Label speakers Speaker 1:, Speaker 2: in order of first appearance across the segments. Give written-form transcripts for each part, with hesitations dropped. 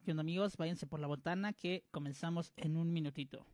Speaker 1: ¿Qué onda, amigos? Váyanse por la botana que comenzamos en un minutito.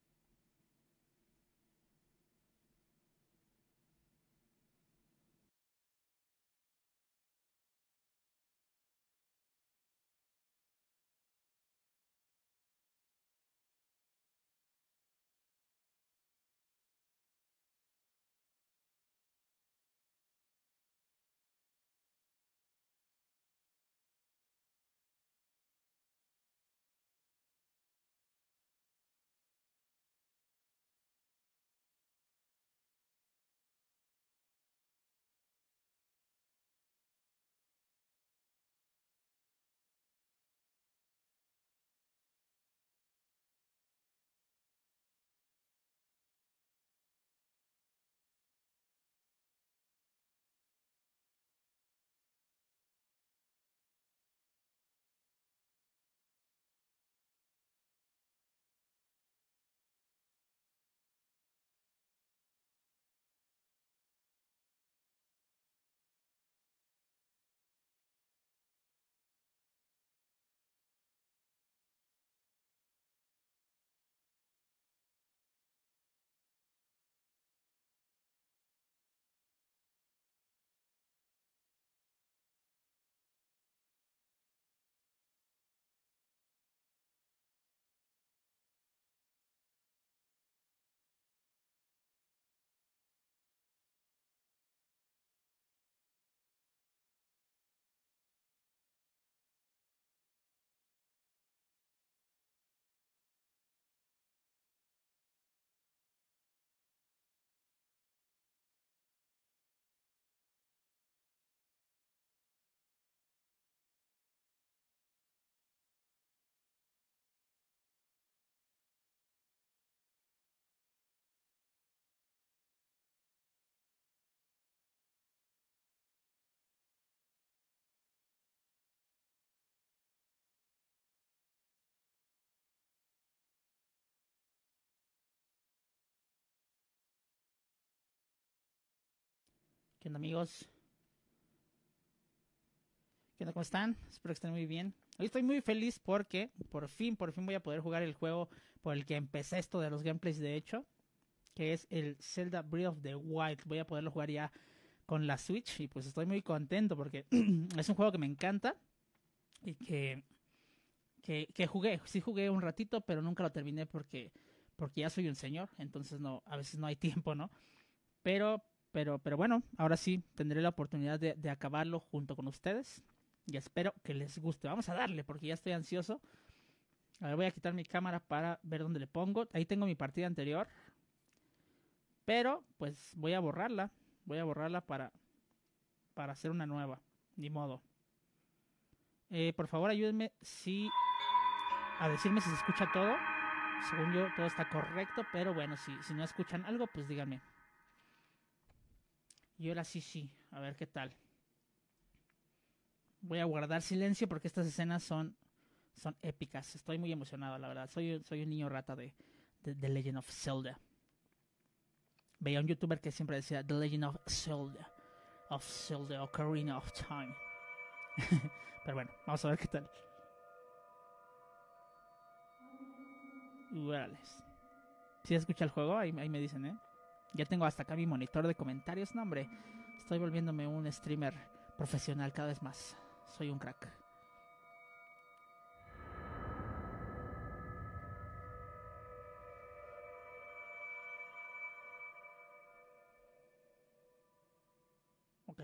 Speaker 1: ¿Qué onda, amigos? ¿Qué onda? ¿Cómo están? Espero que estén muy bien. Hoy estoy muy feliz porque por fin voy a poder jugar el juego por el que empecé esto de los gameplays, de hecho, que es el Zelda Breath of the Wild. Voy a poderlo jugar ya con la Switch y pues estoy muy contento porque es un juego que me encanta y que jugué. Sí jugué un ratito, pero nunca lo terminé porque ya soy un señor, entonces no, a veces no hay tiempo, ¿no? Pero bueno, ahora sí tendré la oportunidad de acabarlo junto con ustedes. Y espero que les guste. Vamos a darle porque ya estoy ansioso. A ver, voy a quitar mi cámara para ver dónde le pongo. Ahí tengo mi partida anterior. Pero pues voy a borrarla. Voy a borrarla para hacer una nueva. Ni modo. Por favor, ayúdenme a decirme si se escucha todo. Según yo, todo está correcto. Pero bueno, si no escuchan algo, pues díganme. Y ahora sí. A ver qué tal. Voy a guardar silencio porque estas escenas son épicas. Estoy muy emocionado, la verdad. Soy un niño rata de The Legend of Zelda. Veía un youtuber que siempre decía The Legend of Zelda, Ocarina of Time. Pero bueno, vamos a ver qué tal. Iguales. Si se escucha el juego, ahí me dicen, ¿eh? Ya tengo hasta acá mi monitor de comentarios. No, hombre, estoy volviéndome un streamer profesional cada vez más. Soy un crack. Ok.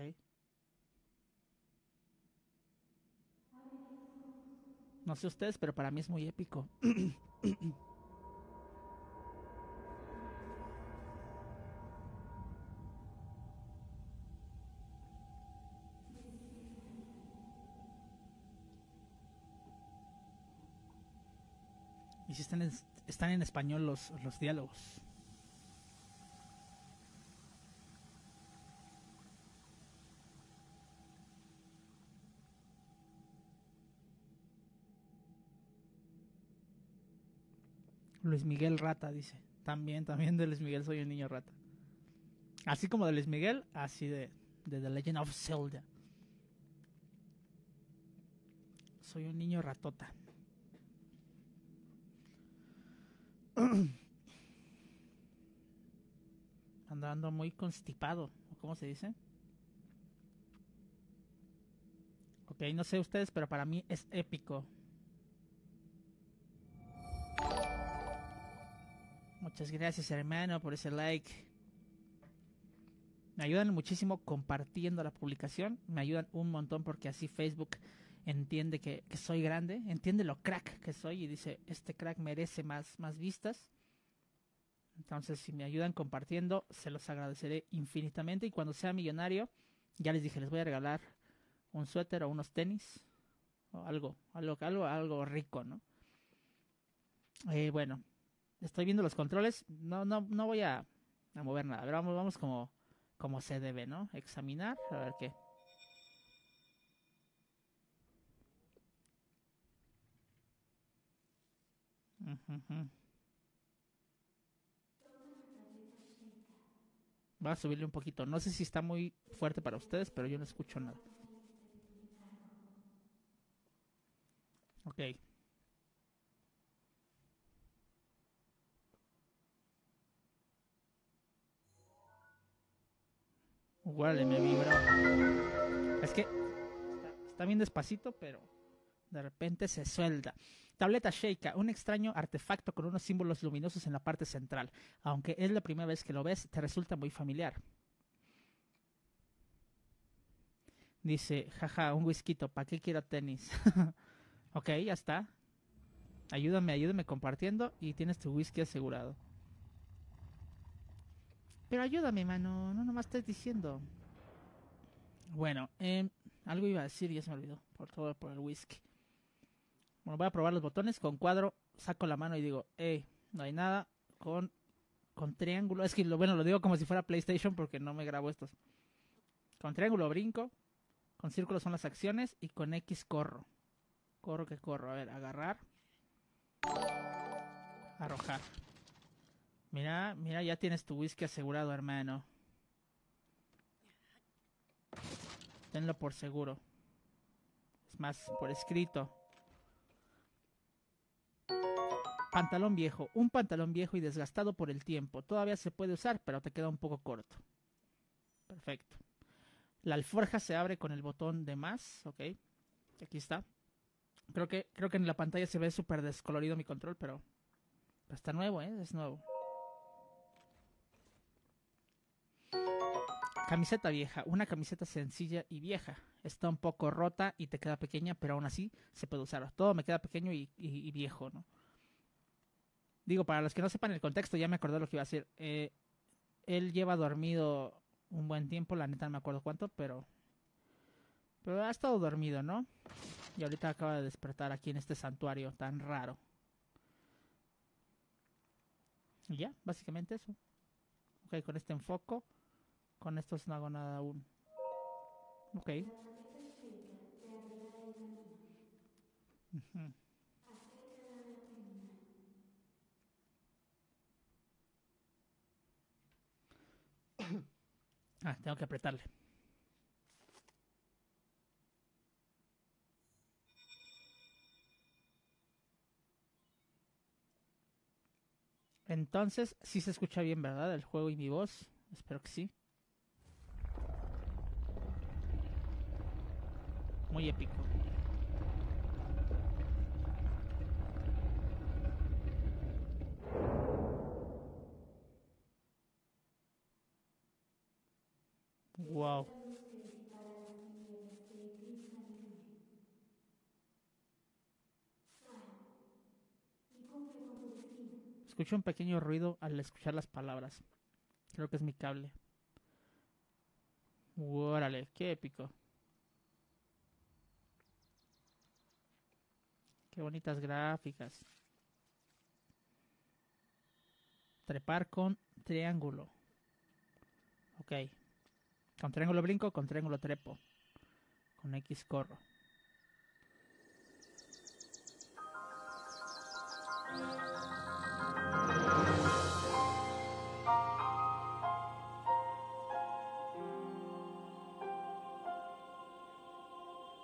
Speaker 1: No sé ustedes, pero para mí es muy épico. Y si están en español los diálogos. Luis Miguel Rata dice. También de Luis Miguel soy un niño rata. Así como de Luis Miguel, así de The Legend of Zelda. Soy un niño ratota. Ando muy constipado. ¿Cómo se dice? Ok, no sé ustedes, pero para mí es épico. Muchas gracias, hermano, por ese like. Me ayudan muchísimo compartiendo la publicación. Me ayudan un montón porque así Facebook entiende que soy grande. Entiende lo crack que soy y dice, este crack merece más vistas. Entonces, si me ayudan compartiendo, se los agradeceré infinitamente. Y cuando sea millonario, ya les dije, les voy a regalar un suéter o unos tenis. O algo rico, ¿no? Bueno, estoy viendo los controles. No voy a mover nada. A ver, vamos como se debe, ¿no? Examinar, a ver qué. Voy a subirle un poquito. No sé si está muy fuerte para ustedes, pero yo no escucho nada. Ok. Igual me vibró. Es que está bien despacito, pero de repente se suelta. Tableta Sheikah, un extraño artefacto con unos símbolos luminosos en la parte central. Aunque es la primera vez que lo ves, te resulta muy familiar. Dice, jaja, un whisky, ¿para qué quiero tenis? Ok, ya está. Ayúdame compartiendo y tienes tu whisky asegurado. Pero ayúdame, mano, no nomás estás diciendo. Bueno, algo iba a decir y ya se me olvidó. Por el whisky. Bueno, voy a probar los botones. Con cuadro, saco la mano y digo, no hay nada. Con triángulo, es que lo digo como si fuera PlayStation porque no me grabo estos. Con triángulo brinco. Con círculo son las acciones. Y con X corro. Corro. A ver, agarrar. Arrojar. Mira, ya tienes tu whisky asegurado, hermano. Tenlo por seguro. Es más, por escrito. Pantalón viejo. Un pantalón viejo y desgastado por el tiempo. Todavía se puede usar, pero te queda un poco corto. Perfecto. La alforja se abre con el botón de más. Ok. Aquí está. Creo que en la pantalla se ve súper descolorido mi control, pero está nuevo, es nuevo. Camiseta vieja, una camiseta sencilla y vieja. Está un poco rota y te queda pequeña, pero aún así se puede usar. Todo me queda pequeño y viejo, ¿no? Digo, para los que no sepan el contexto, ya me acordé lo que iba a decir. Él lleva dormido un buen tiempo, la neta no me acuerdo cuánto, pero ha estado dormido, ¿no? Y ahorita acaba de despertar aquí en este santuario tan raro. Y ya, básicamente eso. Ok, con este enfoco. Con estos no hago nada aún. Ok. Uh-huh. Tengo que apretarle. Entonces, sí se escucha bien, ¿verdad? El juego y mi voz. Espero que sí. Muy épico. Wow. Escucho un pequeño ruido al escuchar las palabras. Creo que es mi cable. Órale, qué épico. Qué bonitas gráficas. Trepar con triángulo. Ok. Con triángulo brinco, con triángulo trepo. Con X corro.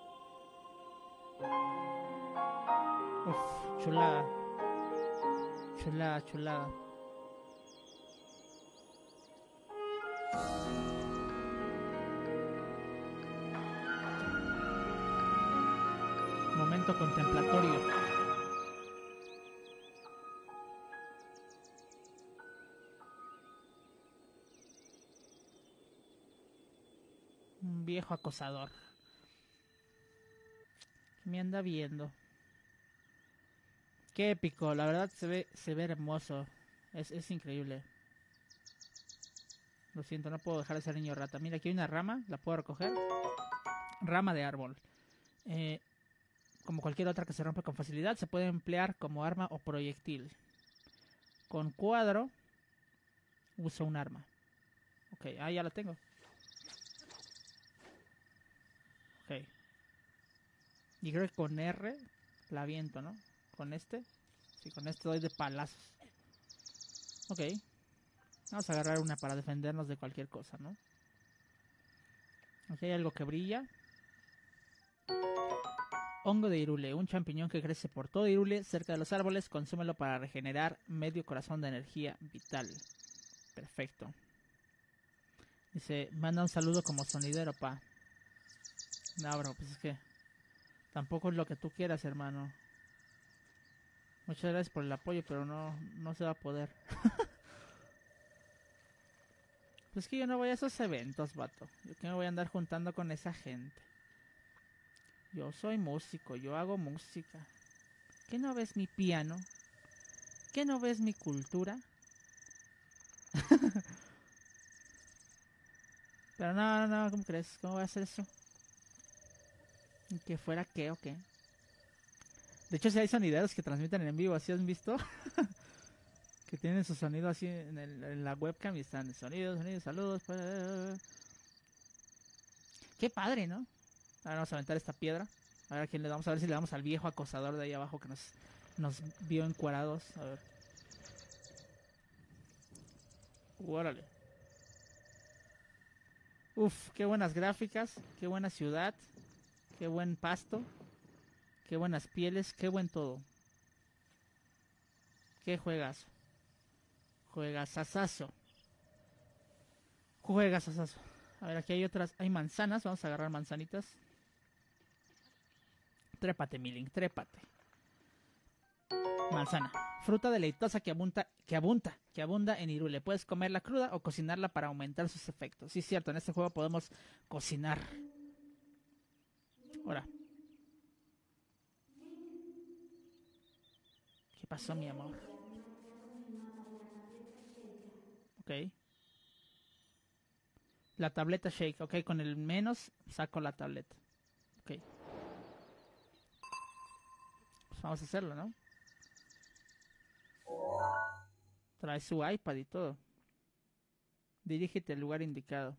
Speaker 1: Uf, chulada. Chulada, chulada. Momento contemplatorio. Un viejo acosador. Me anda viendo. Qué épico, la verdad se ve hermoso. Es increíble. Lo siento, no puedo dejar de ser niño rata. Mira, aquí hay una rama, la puedo recoger. Rama de árbol. Como cualquier otra que se rompe con facilidad, se puede emplear como arma o proyectil. Con cuadro, uso un arma. Ok, ya la tengo. Ok. Y creo que con R la aviento, ¿no? Con este. Sí, con este doy de palazos. Ok. Vamos a agarrar una para defendernos de cualquier cosa, ¿no? Aquí hay algo que brilla. Hongo de Irule, un champiñón que crece por todo Irule, cerca de los árboles. Consúmelo para regenerar medio corazón de energía vital. Perfecto. Dice, manda un saludo como sonidero, pa. No, bro, pues es que tampoco es lo que tú quieras, hermano. Muchas gracias por el apoyo, pero no se va a poder. Pues que yo no voy a esos eventos, vato. Yo que me voy a andar juntando con esa gente. Yo soy músico, yo hago música. ¿Qué no ves mi piano? ¿Qué no ves mi cultura? Pero no, ¿cómo crees? ¿Cómo voy a hacer eso? ¿Y que fuera qué o qué? De hecho, si hay sonideros que transmiten en vivo, ¿así han visto? Que tienen su sonido así en la webcam y están sonidos, saludos. Qué padre, ¿no? Ahora vamos a aventar esta piedra. A ver a quién le damos. A ver si le damos al viejo acosador de ahí abajo que nos vio encuerados. A ver. Órale. Uf, qué buenas gráficas. Qué buena ciudad. Qué buen pasto. Qué buenas pieles. Qué buen todo. Qué juegazo. Juegazazazo. Juegazazazo. A ver, aquí hay otras. Hay manzanas. Vamos a agarrar manzanitas. Trépate, Milling, trépate. Manzana. Fruta deleitosa que abunda en Irule. Puedes comerla cruda o cocinarla para aumentar sus efectos. Sí, es cierto, en este juego podemos cocinar. Ahora. ¿Qué pasó, mi amor? Ok. La tableta shake. Ok, con el menos saco la tableta. Ok. Pues vamos a hacerlo, ¿no? Trae su iPad y todo. Dirígete al lugar indicado.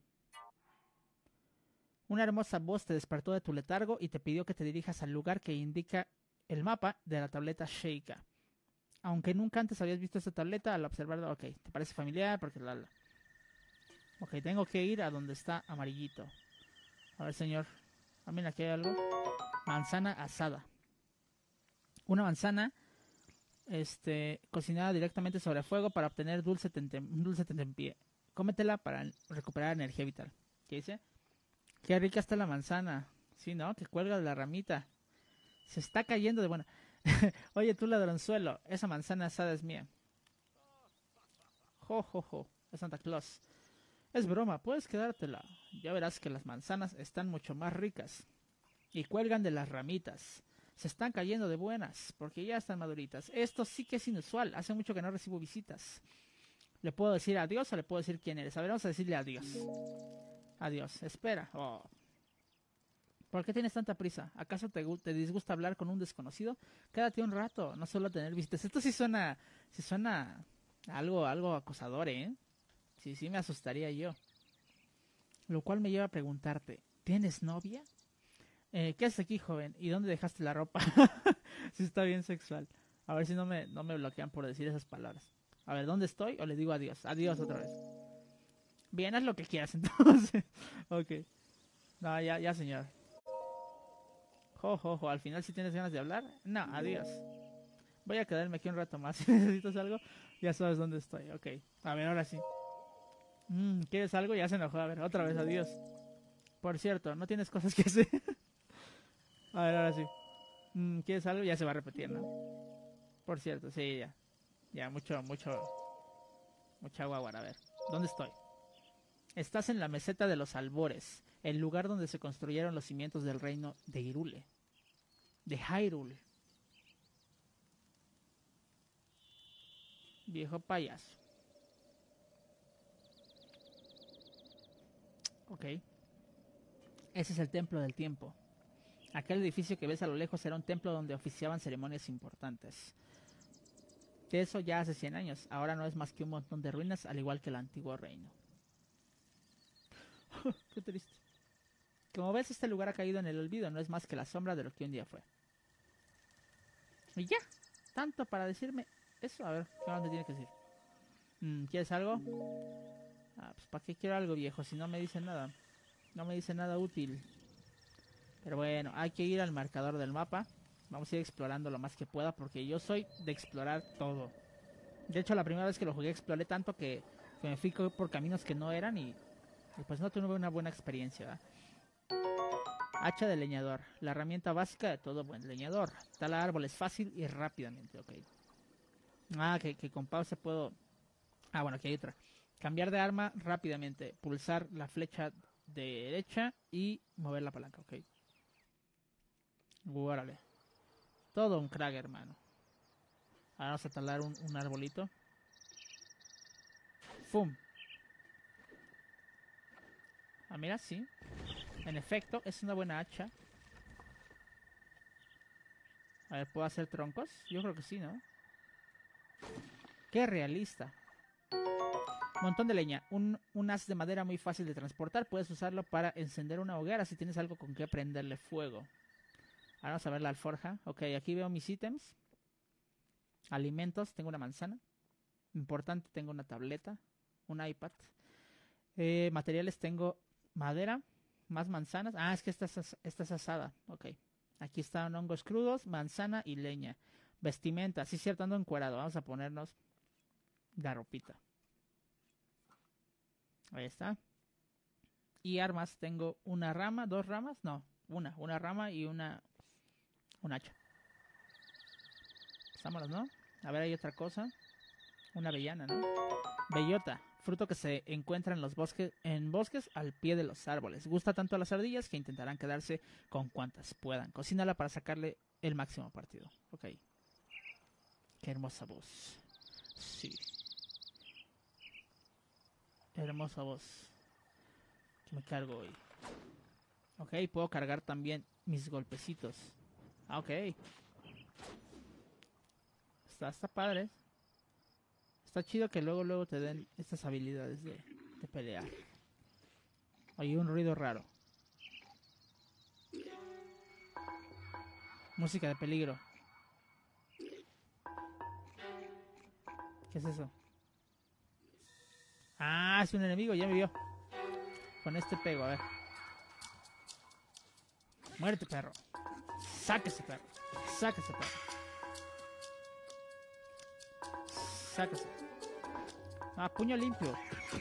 Speaker 1: Una hermosa voz te despertó de tu letargo y te pidió que te dirijas al lugar que indica el mapa de la tableta Sheikah. Aunque nunca antes habías visto esta tableta, al observarla, ok, te parece familiar porque Ok, tengo que ir a donde está amarillito. A ver, señor. Ah, mira, aquí hay algo. Manzana asada. Una manzana cocinada directamente sobre fuego para obtener un dulce tentempié. Cómetela para recuperar energía vital. ¿Qué dice? Qué rica está la manzana. Sí, ¿no? Que cuelga de la ramita. Se está cayendo de buena. Oye, tú ladronzuelo, esa manzana asada es mía. Jo, jo, jo. Es Santa Claus. Es broma, puedes quedártela. Ya verás que las manzanas están mucho más ricas. Y cuelgan de las ramitas. Se están cayendo de buenas, porque ya están maduritas. Esto sí que es inusual. Hace mucho que no recibo visitas. ¿Le puedo decir adiós o le puedo decir quién eres? A ver, vamos a decirle adiós. Adiós. Espera. Oh. ¿Por qué tienes tanta prisa? ¿Acaso te disgusta hablar con un desconocido? Quédate un rato, no solo tener visitas. Esto sí suena algo acosador, ¿eh? Sí, me asustaría yo. Lo cual me lleva a preguntarte, ¿tienes novia? ¿Qué haces aquí, joven? ¿Y dónde dejaste la ropa? Sí está bien sexual. A ver si no me bloquean por decir esas palabras. A ver, ¿dónde estoy? O le digo adiós. Adiós otra vez. Bien, haz lo que quieras entonces. Ok. No, ya, señor. Jo, al final si tienes ganas de hablar. No, adiós. Voy a quedarme aquí un rato más. Si necesitas algo, ya sabes dónde estoy. Ok. A ver, ahora sí. ¿Quieres algo? Ya se enojó. A ver, otra vez, adiós. Por cierto, ¿no tienes cosas que hacer? A ver, ahora sí. ¿Quieres algo? Ya se va a repetir, ¿no? Por cierto, sí, ya. Ya, mucha guagua. A ver, ¿dónde estoy? Estás en la meseta de los Albores, el lugar donde se construyeron los cimientos del reino de Hyrule. De Hyrule. Viejo payaso. Ok. Ese es el Templo del Tiempo. Aquel edificio que ves a lo lejos era un templo donde oficiaban ceremonias importantes. De eso ya hace 100 años. Ahora no es más que un montón de ruinas, al igual que el antiguo reino. Qué triste. Como ves, este lugar ha caído en el olvido. No es más que la sombra de lo que un día fue. Y ya. Tanto para decirme eso. A ver, ¿qué más me tiene que decir? ¿Quieres algo? Pues ¿para qué quiero algo, viejo? Si no me dice nada. No me dice nada útil. Pero bueno, hay que ir al marcador del mapa. Vamos a ir explorando lo más que pueda, porque yo soy de explorar todo. De hecho, la primera vez que lo jugué exploré tanto que me fui por caminos que no eran y pues no tuve una buena experiencia, ¿verdad? Hacha de leñador, la herramienta básica de todo buen leñador. Tala árboles fácil y rápidamente, ok. Que con pausa puedo... bueno, aquí hay otra. Cambiar de arma rápidamente. Pulsar la flecha derecha y mover la palanca, ok. Órale. Todo un crack, hermano. Ahora vamos a talar un arbolito. ¡Fum! Mira, sí. En efecto, es una buena hacha. A ver, ¿puedo hacer troncos? Yo creo que sí, ¿no? ¡Qué realista! Montón de leña. Un haz de madera muy fácil de transportar. Puedes usarlo para encender una hoguera si tienes algo con que prenderle fuego. Ahora vamos a ver la alforja. Ok, aquí veo mis ítems. Alimentos. Tengo una manzana. Importante, tengo una tableta. Un iPad. Materiales, tengo madera. Más manzanas. Es que esta es asada. Ok. Aquí están hongos crudos, manzana y leña. Vestimenta. Sí, cierto, ando encuerado. Vamos a ponernos la ropita. Ahí está. Y armas. Tengo una rama, 2 ramas. No, una rama y un hacha. Vámonos, ¿no? A ver, hay otra cosa. Una avellana, ¿no? Bellota. Fruto que se encuentra en los bosques al pie de los árboles. Gusta tanto a las ardillas que intentarán quedarse con cuantas puedan. Cocínala para sacarle el máximo partido. Ok. Qué hermosa voz. Sí. Hermosa voz. Que me cargo hoy. Ok, puedo cargar también mis golpecitos. Ok. Está padre. Está chido que luego te den estas habilidades de pelear. Oye, un ruido raro. Música de peligro. ¿Qué es eso? Es un enemigo, ya me vio. Con este pego, a ver. Muérete, perro. Sáquese, perro. Sáquese, perro. Sáquese. Puño limpio.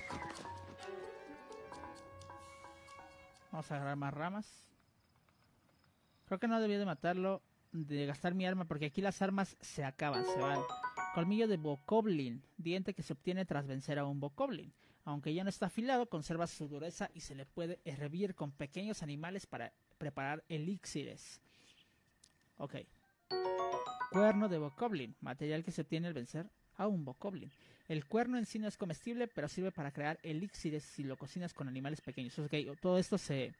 Speaker 1: Vamos a agarrar más ramas. Creo que no debía de matarlo, de gastar mi arma, porque aquí las armas se acaban, se van. Colmillo de bokoblin, diente que se obtiene tras vencer a un bokoblin. Aunque ya no está afilado, conserva su dureza y se le puede hervir con pequeños animales para preparar elixires. Ok. Cuerno de bokoblin, material que se obtiene al vencer a un bokoblin. El cuerno en sí no es comestible, pero sirve para crear elixires si lo cocinas con animales pequeños. Okay, todo esto se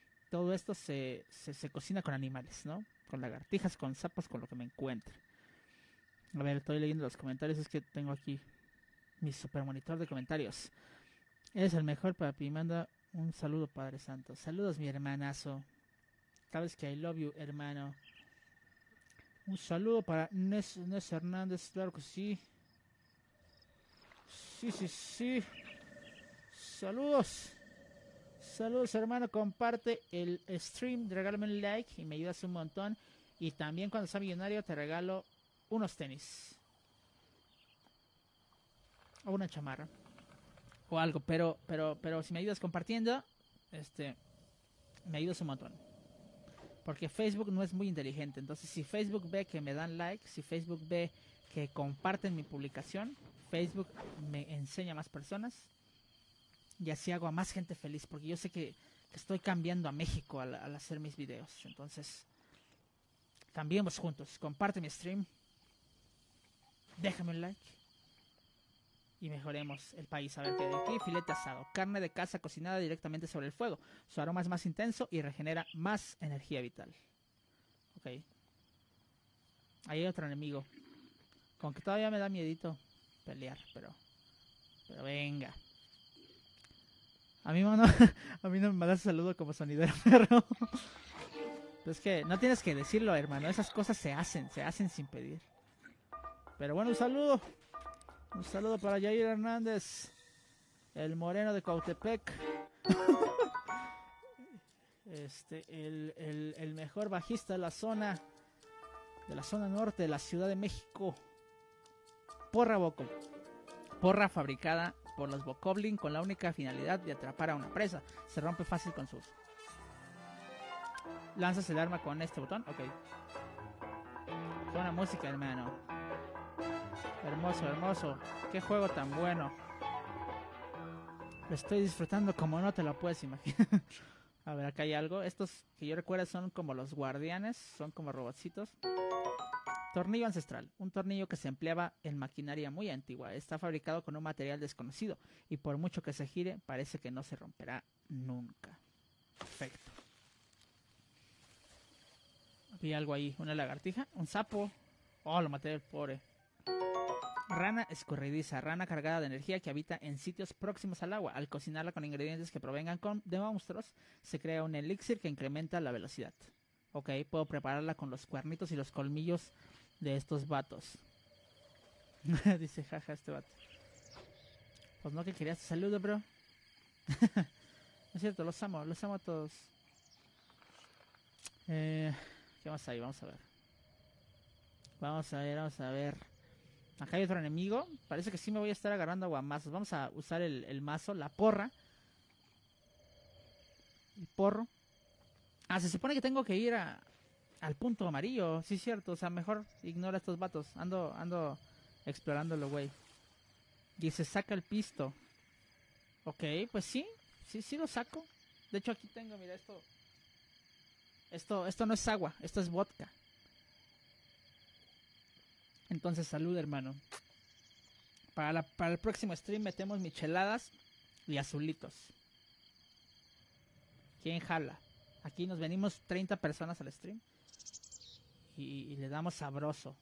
Speaker 1: cocina con animales, ¿no? Con lagartijas, con sapos, con lo que me encuentre. A ver, estoy leyendo los comentarios. Es que tengo aquí mi super monitor de comentarios. Eres el mejor, papi. Manda un saludo, Padre Santo. Saludos, mi hermanazo. Sabes que I love you, hermano. Un saludo para Nes Hernández. Claro que sí. Sí. Saludos. Saludos, hermano. Comparte el stream. Regálame un like y me ayudas un montón. Y también cuando sea millonario te regalo unos tenis. O una chamarra. O algo, pero si me ayudas compartiendo, me ayudas un montón. Porque Facebook no es muy inteligente. Entonces, si Facebook ve que me dan like, si Facebook ve que comparten mi publicación, Facebook me enseña a más personas. Y así hago a más gente feliz. Porque yo sé que estoy cambiando a México al hacer mis videos. Entonces, cambiemos juntos. Comparte mi stream. Déjame un like. Y mejoremos el país. A ver qué de aquí. Filete asado. Carne de caza cocinada directamente sobre el fuego. Su aroma es más intenso y regenera más energía vital. Ok. Ahí hay otro enemigo. Con que todavía me da miedito pelear, pero venga. A mí no me das saludo como sonidero, perro. Es que no tienes que decirlo, hermano. Esas cosas se hacen sin pedir. Pero bueno, un saludo. Un saludo para Jair Hernández, el moreno de Cautepec. El mejor bajista de la zona norte de la Ciudad de México. Porra Boco. Porra fabricada por los Bokoblin con la única finalidad de atrapar a una presa. Se rompe fácil con sus. Lanzas el arma con este botón. Ok. Buena música, hermano. Hermoso, hermoso. Qué juego tan bueno. Lo estoy disfrutando como no te lo puedes imaginar. A ver, acá hay algo. Estos que yo recuerdo son como los guardianes. Son como robotcitos. Tornillo ancestral. Un tornillo que se empleaba en maquinaria muy antigua. Está fabricado con un material desconocido. Y por mucho que se gire, parece que no se romperá nunca. Perfecto. Vi algo ahí. Una lagartija. Un sapo. Oh, lo maté del pobre. Rana escurridiza, rana cargada de energía que habita en sitios próximos al agua. Al cocinarla con ingredientes que provengan de monstruos, se crea un elixir que incrementa la velocidad. Ok, puedo prepararla con los cuernitos y los colmillos de estos vatos. Dice, jaja, este vato. Pues no que querías tu saludo, bro. Es cierto, los amo a todos. ¿Qué más hay? Vamos a ver. Vamos a ver. Acá hay otro enemigo. Parece que sí me voy a estar agarrando aguamazos. Vamos a usar el mazo, la porra. El porro. Ah, se supone que tengo que ir al punto amarillo. Sí, es cierto. O sea, mejor ignora a estos vatos. Ando explorándolo, güey. Dice, saca el pisto. Ok, pues sí. Sí lo saco. De hecho, aquí tengo, mira, esto no es agua. Esto es vodka. Entonces, salud, hermano. Para el próximo stream metemos micheladas y azulitos. ¿Quién jala? Aquí nos venimos 30 personas al stream. Y le damos sabroso.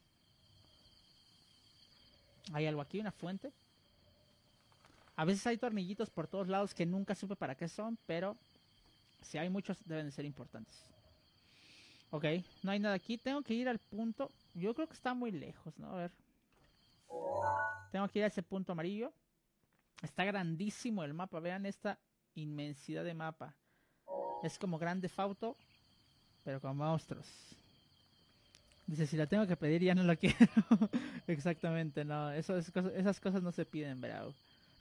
Speaker 1: Hay algo aquí, una fuente. A veces hay tornillitos por todos lados que nunca supe para qué son, pero si hay muchos deben de ser importantes. Ok, no hay nada aquí. Tengo que ir al punto. Yo creo que está muy lejos, ¿no? A ver. Tengo que ir a ese punto amarillo. Está grandísimo el mapa. Vean esta inmensidad de mapa. Es como Grand Theft Auto, pero con monstruos. Dice, si la tengo que pedir ya no la quiero. Exactamente, no. Esas cosas no se piden, bravo.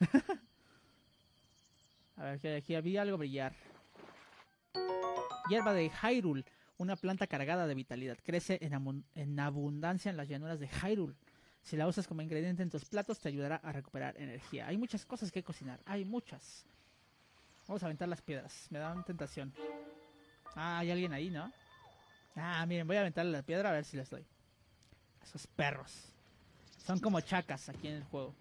Speaker 1: A ver, que aquí había algo brillar. Hierba de Hyrule. Una planta cargada de vitalidad. Crece en abundancia en las llanuras de Hyrule. Si la usas como ingrediente en tus platos, te ayudará a recuperar energía. Hay muchas cosas que cocinar. Hay muchas. Vamos a aventar las piedras. Me da una tentación. Ah, hay alguien ahí, ¿no? Ah, miren, voy a aventarle la piedra a ver si les doy. Esos perros. Son como chacas aquí en el juego.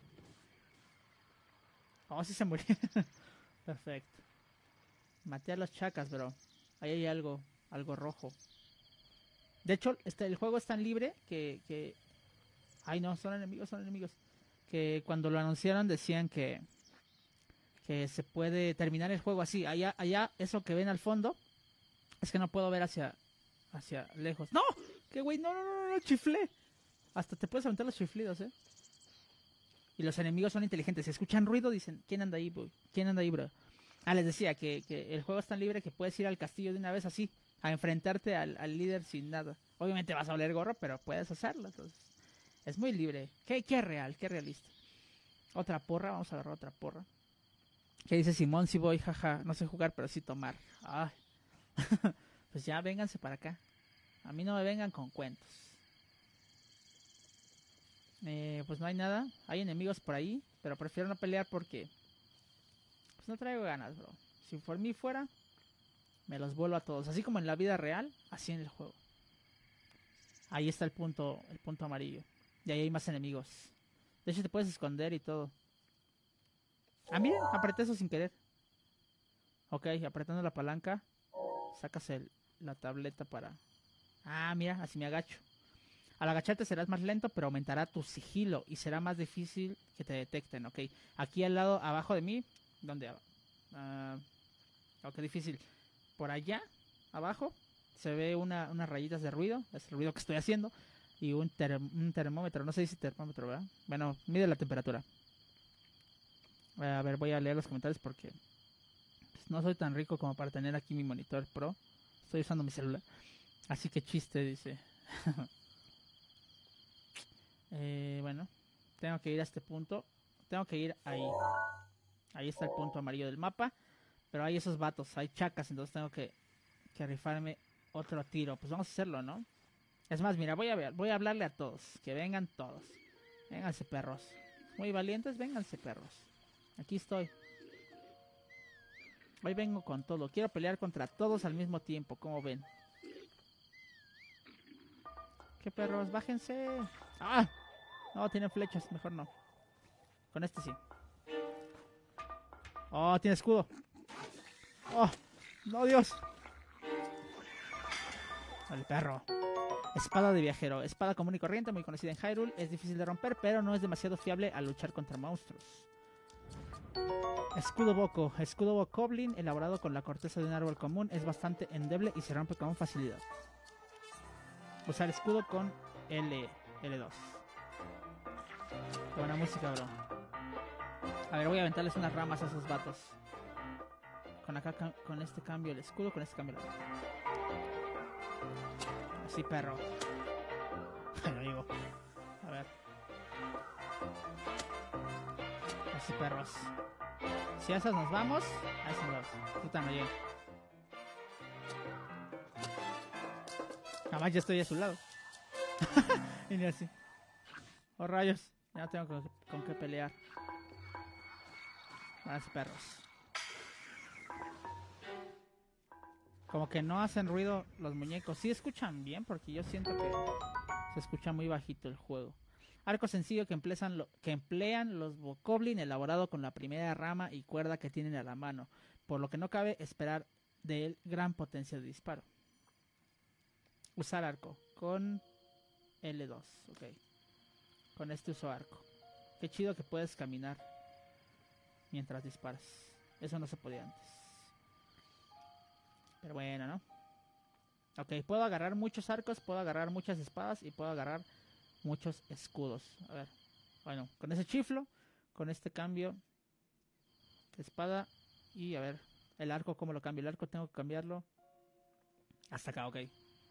Speaker 1: Oh, sí se murió. Perfecto. Maté a los chacas, bro. Ahí hay algo rojo. De hecho, el juego es tan libre que... Ay, no, son enemigos. Que cuando lo anunciaron decían que se puede terminar el juego así. Allá, eso que ven al fondo, es que no puedo ver hacia lejos. ¡No! ¡Qué güey! No, chiflé. Hasta te puedes aventar los chiflidos, ¿eh? Y los enemigos son inteligentes. Si escuchan ruido, dicen, ¿quién anda ahí, bro? Les decía que el juego es tan libre que puedes ir al castillo de una vez así, a enfrentarte al líder sin nada. Obviamente vas a oler gorro, pero puedes hacerlo. Entonces, es muy libre. Qué real, qué realista. Otra porra, vamos a agarrar otra porra. ¿Qué dice Simón? Si voy, jaja, no sé jugar, pero sí tomar. Ay. Pues ya, vénganse para acá. A mí no me vengan con cuentos. Pues no hay nada. Hay enemigos por ahí, pero prefiero no pelear porque pues no traigo ganas, bro. Si por mí fuera, me los vuelvo a todos. Así como en la vida real, así en el juego. Ahí está el punto amarillo. Y ahí hay más enemigos. De hecho te puedes esconder y todo. Ah, miren, apreté eso sin querer. Ok, apretando la palanca, sacas la tableta para... Ah, mira, así me agacho. Al agacharte serás más lento, pero aumentará tu sigilo y será más difícil que te detecten, ok. Aquí al lado, abajo de mí, ¿dónde? Ok, difícil. Por allá, abajo, se ve unas rayitas de ruido, es el ruido que estoy haciendo, y un termómetro, no sé si termómetro, ¿verdad? Bueno, mide la temperatura. A ver, voy a leer los comentarios porque pues, no soy tan rico como para tener aquí mi monitor pro. Estoy usando mi celular. Así que chiste, dice. Bueno, tengo que ir a este punto. Tengo que ir ahí. Ahí está el punto amarillo del mapa. Pero hay esos vatos, hay chacas, entonces tengo que rifarme otro tiro. Pues vamos a hacerlo, ¿no? Es más, mira, voy a hablarle a todos. Que vengan todos. Vénganse, perros. Muy valientes, vénganse, perros. Aquí estoy. Hoy vengo con todo. Quiero pelear contra todos al mismo tiempo, como ven. ¿Qué perros? Bájense. ¡Ah! No, tienen flechas, mejor no. Con este sí. Oh, tiene escudo. Oh, no, Dios. El perro. Espada de viajero. Espada común y corriente, muy conocida en Hyrule. Es difícil de romper, pero no es demasiado fiable al luchar contra monstruos. Escudo Boko. Escudo Bokoblin, elaborado con la corteza de un árbol común, es bastante endeble y se rompe con facilidad. Usar escudo con L2. Qué buena música, bro. A ver, voy a aventarles unas ramas a esos vatos. Con este cambio el escudo, con este cambio el arma. Así, perro. Lo digo. A ver. Así, perros. Si a esas nos vamos, a esas nos vamos. Tú también. Nada más ya estoy a su lado. Y ni así. Oh, rayos. Ya no tengo con qué pelear. Así, perros. Como que no hacen ruido los muñecos. Sí escuchan bien, porque yo siento que se escucha muy bajito el juego. Arco sencillo que emplean los Bokoblin, elaborado con la primera rama y cuerda que tienen a la mano, por lo que no cabe esperar de él gran potencia de disparo. Usar arco con L2, ok. Con este uso arco. Qué chido que puedes caminar mientras disparas. Eso no se podía antes. Pero bueno, ¿no? Ok, puedo agarrar muchos arcos, puedo agarrar muchas espadas y puedo agarrar muchos escudos. A ver, bueno, con ese chiflo, con este cambio de espada y a ver, el arco, ¿cómo lo cambio? El arco tengo que cambiarlo hasta acá, ok.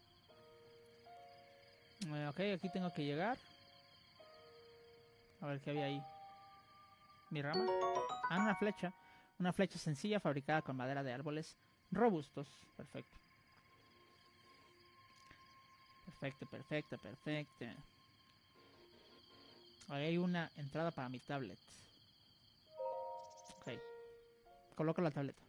Speaker 1: Ok, aquí tengo que llegar. A ver, ¿qué había ahí? ¿Mi rama? Ah, una flecha. Una flecha sencilla fabricada con madera de árboles robustos. Perfecto. Perfecto. Ahí hay una entrada para mi tablet. Ok. Coloco la tableta.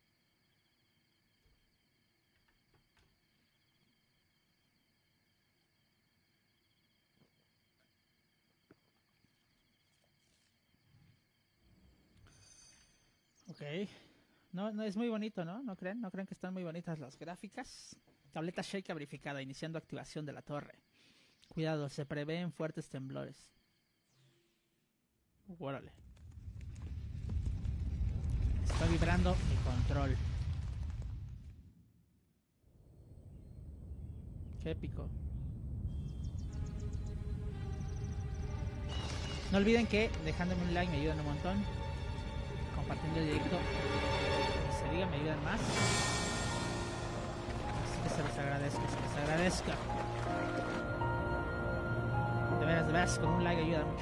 Speaker 1: Ok. No es muy bonito, ¿no? ¿No creen? ¿No creen que están muy bonitas las gráficas? Tableta Sheikah verificada, iniciando activación de la torre. Cuidado, se prevén fuertes temblores. Órale. Está vibrando mi control. Qué épico. No olviden que dejándome un like me ayudan un montón. Compartiendo el directo. que diga me ayudan más. Así que se les agradezca, se les agradezca. De veras, con un like ayuda mucho.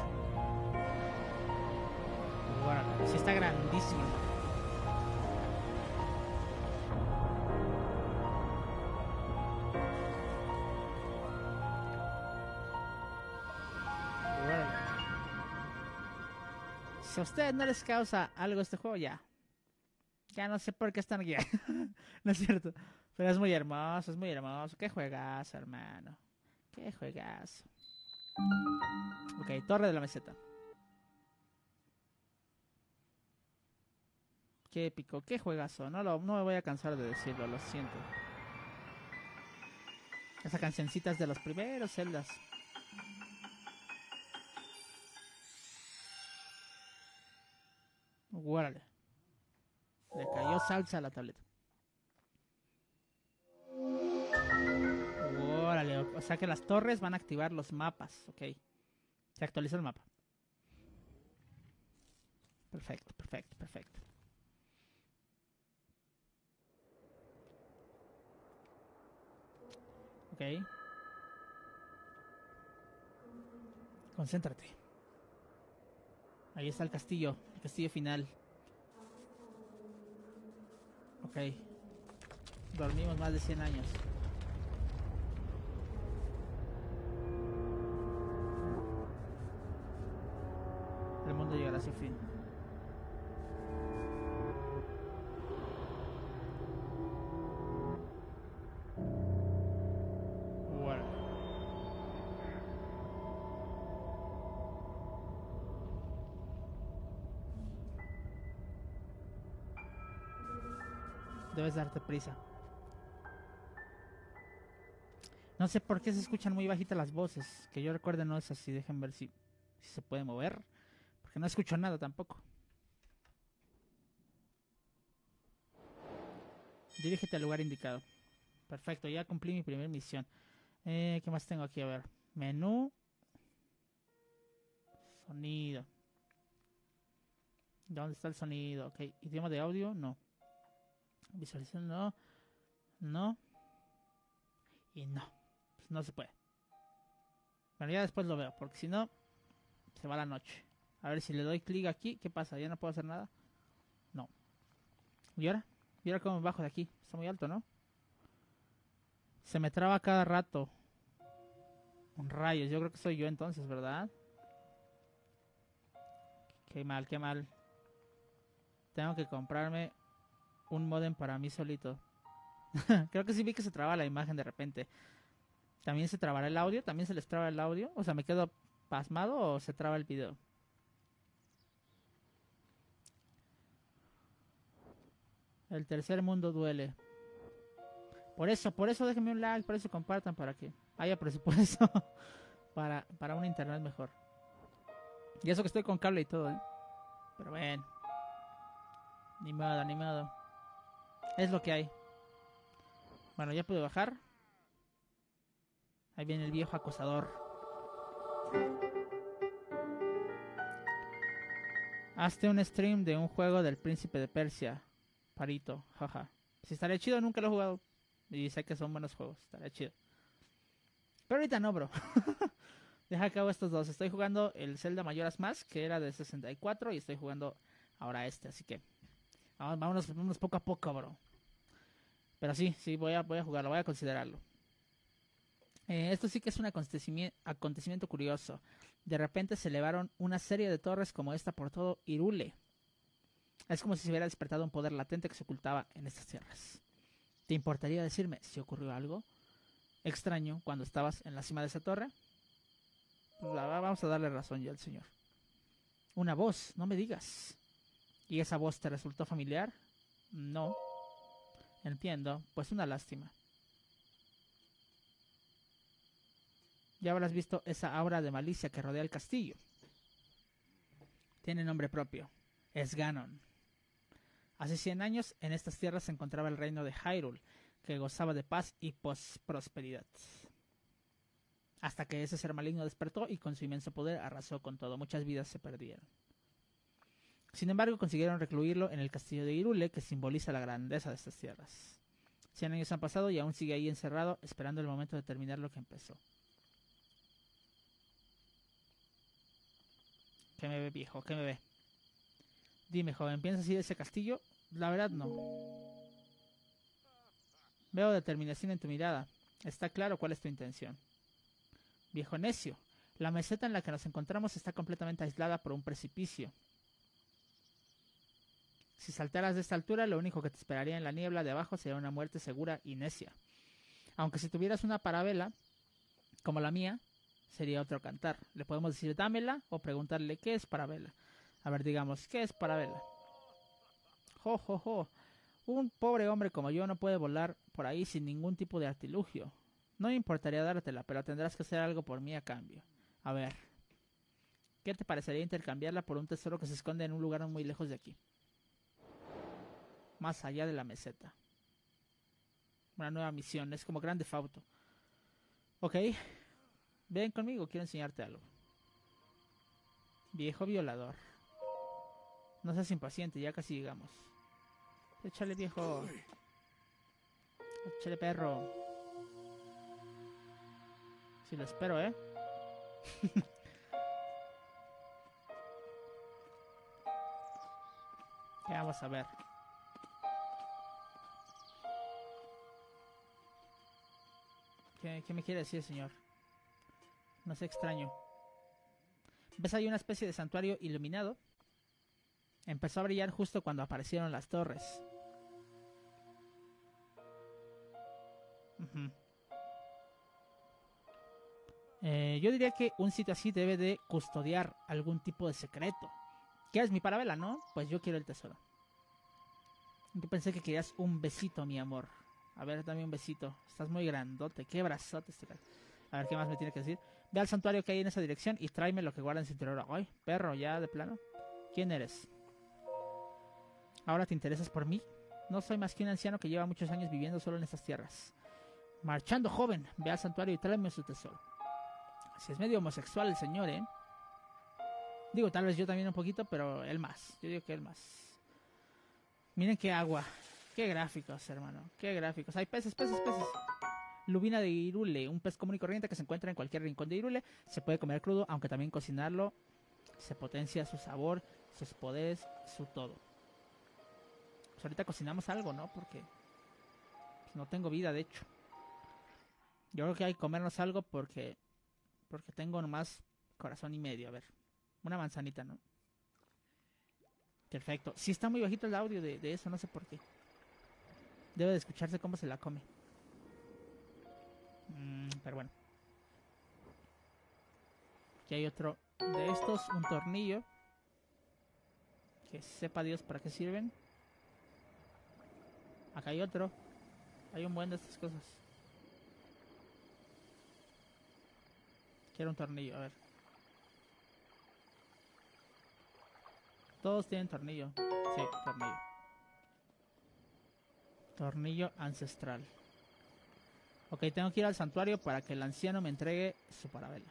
Speaker 1: Bueno, sí está grandísimo. Bueno. Si a ustedes no les causa algo este juego, ya no sé por qué están aquí. No es cierto. Pero es muy hermoso, es muy hermoso. Qué juegazo, hermano. Qué juegazo. Ok, Torre de la Meseta. Qué épico, qué juegazo. No me voy a cansar de decirlo, lo siento. Esa cancioncita es de los primeros Zeldas. Guárale. Le cayó salsa a la tableta. Órale, o sea que las torres van a activar los mapas, ok. Se actualiza el mapa. Perfecto, perfecto, perfecto. Ok. Concéntrate. Ahí está el castillo final. Ok. Dormimos más de 100 años. El mundo llegará a su fin. Bueno. Debes darte prisa. No sé por qué se escuchan muy bajitas las voces. Que yo recuerde no es así. Dejen ver si se puede mover. Porque no escucho nada tampoco. Dirígete al lugar indicado. Perfecto, ya cumplí mi primera misión. ¿Qué más tengo aquí? A ver. Menú. Sonido. ¿Dónde está el sonido? Ok. Idioma de audio, no. Visualización, no. No. Y no. Pues no se puede. Bueno, ya después lo veo. Porque si no, se va la noche. A ver si le doy clic aquí. ¿Qué pasa? ¿Ya no puedo hacer nada? No. ¿Y ahora? ¿Y ahora cómo me bajo de aquí? Está muy alto, ¿no? Se me traba cada rato. Rayos, yo creo que soy yo entonces, ¿verdad? Qué mal, qué mal. Tengo que comprarme un modem para mí solito. Creo que sí vi que se traba la imagen de repente. ¿También se trabará el audio? ¿También se les traba el audio? O sea, ¿me quedo pasmado o se traba el video? El tercer mundo duele. Por eso déjenme un like, por eso compartan para que haya presupuesto para un internet mejor. Y eso que estoy con cable y todo, ¿eh? Pero bueno. Ni modo, ni modo. Es lo que hay. Bueno, ya pude bajar. Ahí viene el viejo acosador. Hazte un stream de un juego del Príncipe de Persia. Parito, jaja. Si estaría chido, nunca lo he jugado. Y sé que son buenos juegos, estaría chido. Pero ahorita no, bro. Deja que hago estos dos. Estoy jugando el Zelda Majora's Mask, que era de 64, y estoy jugando ahora este, así que vámonos poco a poco, bro. Pero sí, voy a jugarlo, voy a considerarlo. Esto sí que es un acontecimiento curioso. De repente se elevaron una serie de torres como esta por todo Hyrule. Es como si se hubiera despertado un poder latente que se ocultaba en estas tierras. ¿Te importaría decirme si ocurrió algo extraño cuando estabas en la cima de esa torre? Pues vamos a darle razón ya al señor. Una voz, no me digas. ¿Y esa voz te resultó familiar? No. Entiendo, pues una lástima. Ya habrás visto esa aura de malicia que rodea el castillo. Tiene nombre propio. Es Ganon. Hace 100 años en estas tierras se encontraba el reino de Hyrule, que gozaba de paz y prosperidad. Hasta que ese ser maligno despertó y con su inmenso poder arrasó con todo. Muchas vidas se perdieron. Sin embargo, consiguieron recluirlo en el castillo de Hyrule, que simboliza la grandeza de estas tierras. 100 años han pasado y aún sigue ahí encerrado, esperando el momento de terminar lo que empezó. ¿Qué me ve, viejo? ¿Qué me ve? Dime, joven, ¿piensas ir a ese castillo? La verdad, no. Veo determinación en tu mirada. Está claro cuál es tu intención. Viejo necio, la meseta en la que nos encontramos está completamente aislada por un precipicio. Si saltaras de esta altura, lo único que te esperaría en la niebla de abajo sería una muerte segura y necia. Aunque si tuvieras una parabela, como la mía, sería otro cantar. Le podemos decir dámela o preguntarle qué es parabela. A ver, digamos, ¿qué es parabela? Jo, jo, jo. Un pobre hombre como yo no puede volar por ahí sin ningún tipo de artilugio. No me importaría dártela, pero tendrás que hacer algo por mí a cambio. A ver, ¿qué te parecería intercambiarla por un tesoro que se esconde en un lugar muy lejos de aquí? Más allá de la meseta. Una nueva misión, es como Grand Theft Auto. Ok, ven conmigo, quiero enseñarte algo. Viejo violador. No seas impaciente, ya casi llegamos. Échale, viejo. Échale, perro. Si lo espero, ¿eh? Ya vamos a ver. ¿Qué me quiere decir, señor? No sé, extraño. ¿Ves ahí una especie de santuario iluminado? Empezó a brillar justo cuando aparecieron las torres. Yo diría que un sitio así debe de custodiar algún tipo de secreto. ¿Quieres mi parabela, no? Pues yo quiero el tesoro. Yo pensé que querías un besito, mi amor. A ver, dame un besito. Estás muy grandote. Qué brazote este cara. A ver, ¿qué más me tiene que decir? Ve al santuario que hay en esa dirección y tráeme lo que guarda en su interior. Ay, perro, ya de plano. ¿Quién eres? ¿Ahora te interesas por mí? No soy más que un anciano que lleva muchos años viviendo solo en estas tierras. Marchando, joven. Ve al santuario y tráeme su tesoro. Si es medio homosexual el señor, ¿eh? Digo, tal vez yo también un poquito, pero él más. Yo digo que él más. Miren qué agua. Qué gráficos, hermano. Qué gráficos. Hay peces. Lubina de Hyrule, un pez común y corriente que se encuentra en cualquier rincón de Hyrule. Se puede comer crudo, aunque también cocinarlo se potencia su sabor, sus poderes, su todo. Pues ahorita cocinamos algo, ¿no? Porque pues, no tengo vida, de hecho. Yo creo que hay que comernos algo porque tengo nomás corazón y medio. A ver, una manzanita, ¿no? Perfecto. Sí está muy bajito el audio de eso, no sé por qué. Debe de escucharse cómo se la come. Pero bueno. Aquí hay otro de estos, un tornillo. Que sepa Dios para qué sirven. Acá hay otro. Hay un buen de estas cosas. Quiero un tornillo, a ver. Todos tienen tornillo. Sí, tornillo. Tornillo ancestral. Ok, tengo que ir al santuario para que el anciano me entregue su parabela.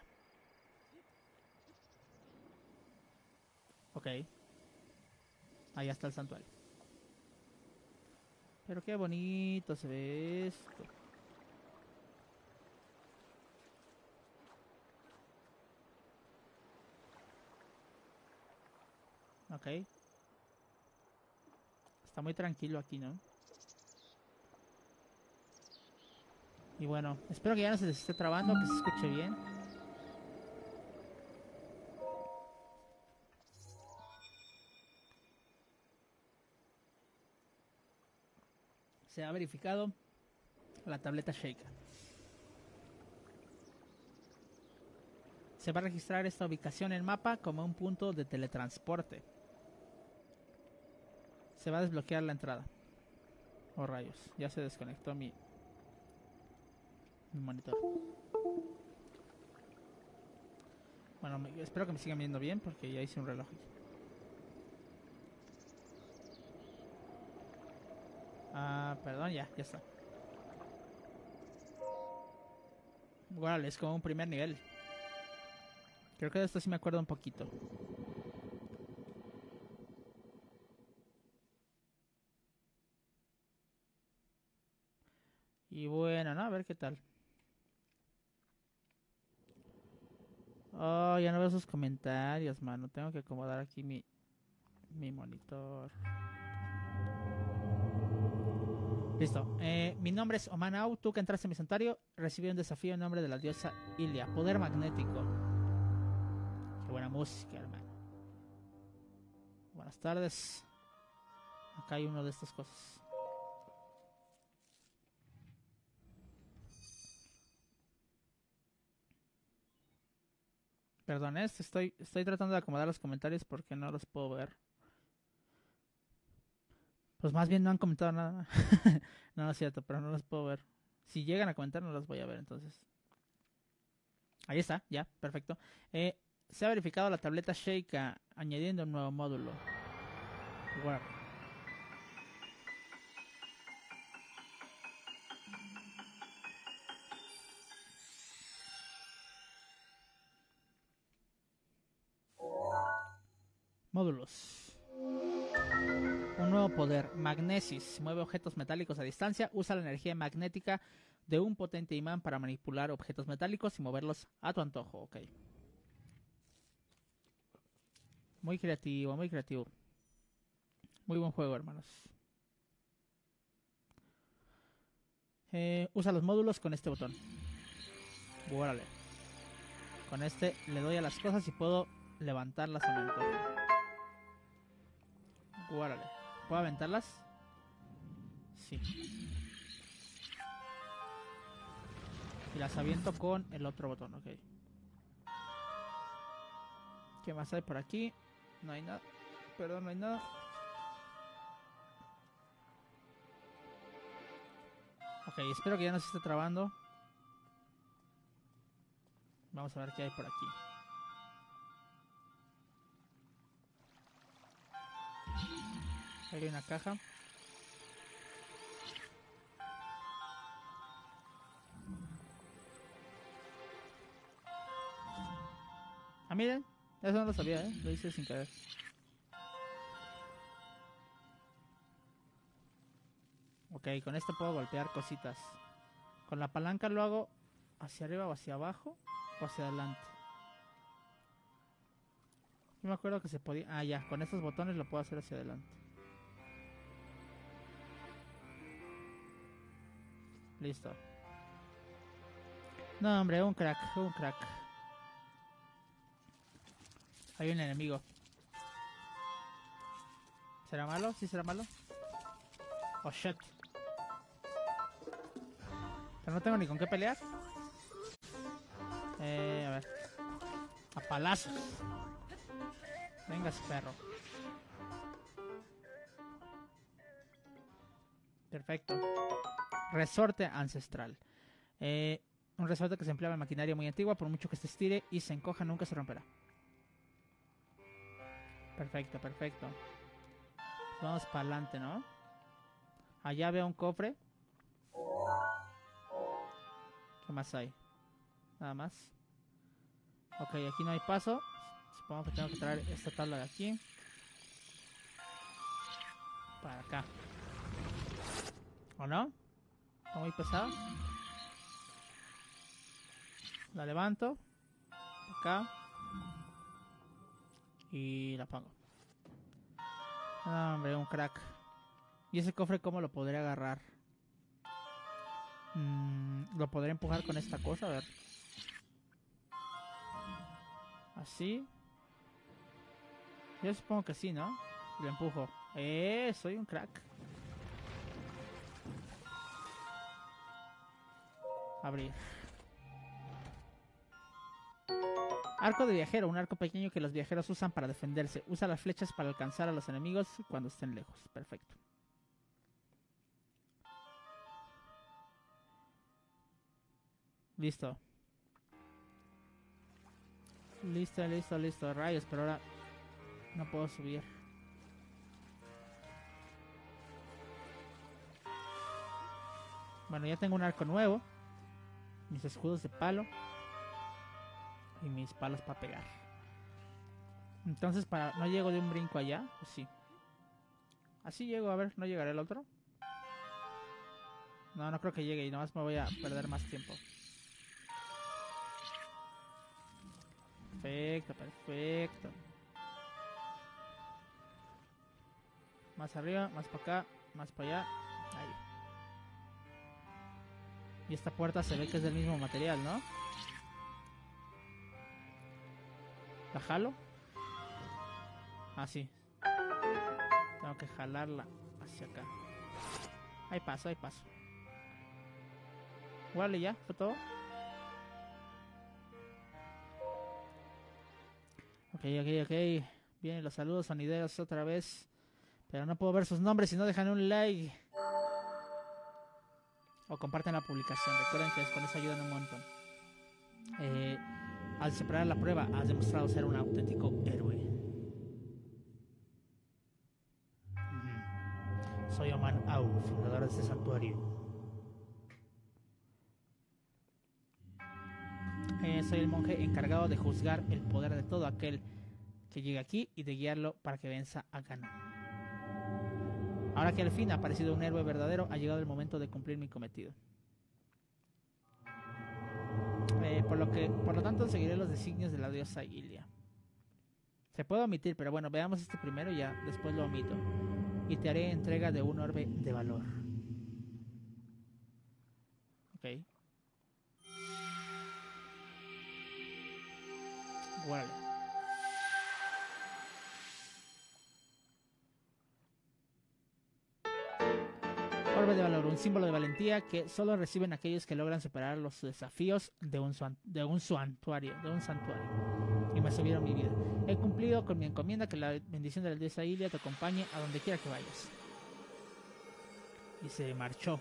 Speaker 1: Ok. Ahí está el santuario. Pero qué bonito se ve esto. Ok. Está muy tranquilo aquí, ¿no? Y bueno, espero que ya no se les esté trabando, que se escuche bien. Se ha verificado la tableta Sheikah. Se va a registrar esta ubicación en el mapa como un punto de teletransporte. Se va a desbloquear la entrada. Oh rayos, ya se desconectó mi monitor. Bueno, espero que me sigan viendo bien porque ya hice un reloj aquí. Ah, perdón, ya está. Igual, es como un primer nivel. Creo que de esto sí me acuerdo un poquito. Y bueno, ¿no? A ver qué tal. Oh, ya no veo sus comentarios, mano. Tengo que acomodar aquí mi monitor. Listo. Mi nombre es Omanau. Tú que entraste en mi santuario, recibí un desafío en nombre de la diosa Ilia. Poder magnético. Qué buena música, hermano. Buenas tardes. Acá hay uno de estas cosas. Perdón, estoy tratando de acomodar los comentarios porque no los puedo ver. Pues más bien no han comentado nada. No, no es cierto, pero no los puedo ver. Si llegan a comentar no los voy a ver, entonces. Ahí está, ya, perfecto. Se ha verificado la tableta Sheikah añadiendo un nuevo módulo. Wow. Módulos. Un nuevo poder, Magnesis. Mueve objetos metálicos a distancia. Usa la energía magnética de un potente imán para manipular objetos metálicos y moverlos a tu antojo. Ok. Muy creativo, muy creativo. Muy buen juego, hermanos. Usa los módulos con este botón. Órale. Con este le doy a las cosas y puedo levantarlas a mi antojo. Órale. ¿Puedo aventarlas? Sí. Y las aviento con el otro botón, ok. ¿Qué más hay por aquí? No hay nada. Perdón, no hay nada. Ok, espero que ya no se esté trabando. Vamos a ver qué hay por aquí. Hay una caja. Ah, miren. Eso no lo sabía, lo hice sin querer. Ok, con esto puedo golpear cositas. Con la palanca lo hago hacia arriba o hacia abajo o hacia adelante. Yo me acuerdo que se podía... Ah, ya, con estos botones lo puedo hacer hacia adelante. Listo. No, hombre, un crack, un crack. Hay un enemigo. ¿Será malo? ¿Sí será malo? Oh, shit. Pero no tengo ni con qué pelear. A ver. A palazos. Vengas, perro. Perfecto. Resorte ancestral. Un resorte que se empleaba en maquinaria muy antigua. Por mucho que se estire y se encoja, nunca se romperá. Perfecto, perfecto. Vamos para adelante, ¿no? Allá veo un cofre. ¿Qué más hay? Nada más. Ok, aquí no hay paso. Supongo que tengo que traer esta tabla de aquí. Para acá. ¿O no? Está muy pesada. La levanto. Acá. Y la pongo. No, hombre, un crack. ¿Y ese cofre cómo lo podré agarrar? Lo podré empujar con esta cosa, a ver. Así. Yo supongo que sí, ¿no? Lo empujo. Soy un crack. Abrir. Arco de viajero, un arco pequeño que los viajeros usan para defenderse. Usa las flechas para alcanzar a los enemigos cuando estén lejos. Perfecto. Listo. Listo, listo, listo. Rayos, pero ahora no puedo subir. Bueno, ya tengo un arco nuevo. Mis escudos de palo. Y mis palos para pegar. Entonces, ¿no llego de un brinco allá? Pues sí. Así llego, a ver, ¿no llegaré al otro? No, no creo que llegue y nomás me voy a perder más tiempo. Perfecto, perfecto. Más arriba, más para acá, más para allá. Ahí. Y esta puerta se ve que es del mismo material, ¿no? ¿La jalo? Ah, sí. Tengo que jalarla hacia acá. Ahí paso, ahí paso. Vale, ya, fue todo. Ok, ok, ok. Vienen los saludos sonideros otra vez. Pero no puedo ver sus nombres si no dejan un like. O comparten la publicación. Recuerden que con eso ayudan un montón. Al superar la prueba, has demostrado ser un auténtico héroe. Soy Oman Au, fundador de este santuario. Soy el monje encargado de juzgar el poder de todo aquel que llegue aquí y de guiarlo para que venza a Ganon. Ahora que al fin ha aparecido un héroe verdadero, ha llegado el momento de cumplir mi cometido. Por lo tanto, seguiré los designios de la diosa Hylia. Se puede omitir, pero bueno, veamos este primero y ya después lo omito. Y te haré entrega de un orbe de valor. Ok. Órale. Orbe de valor, un símbolo de valentía que solo reciben aquellos que logran superar los desafíos de un santuario. Y me subieron mi vida. He cumplido con mi encomienda, que la bendición de la diosa Hylia te acompañe a donde quiera que vayas. Y se marchó.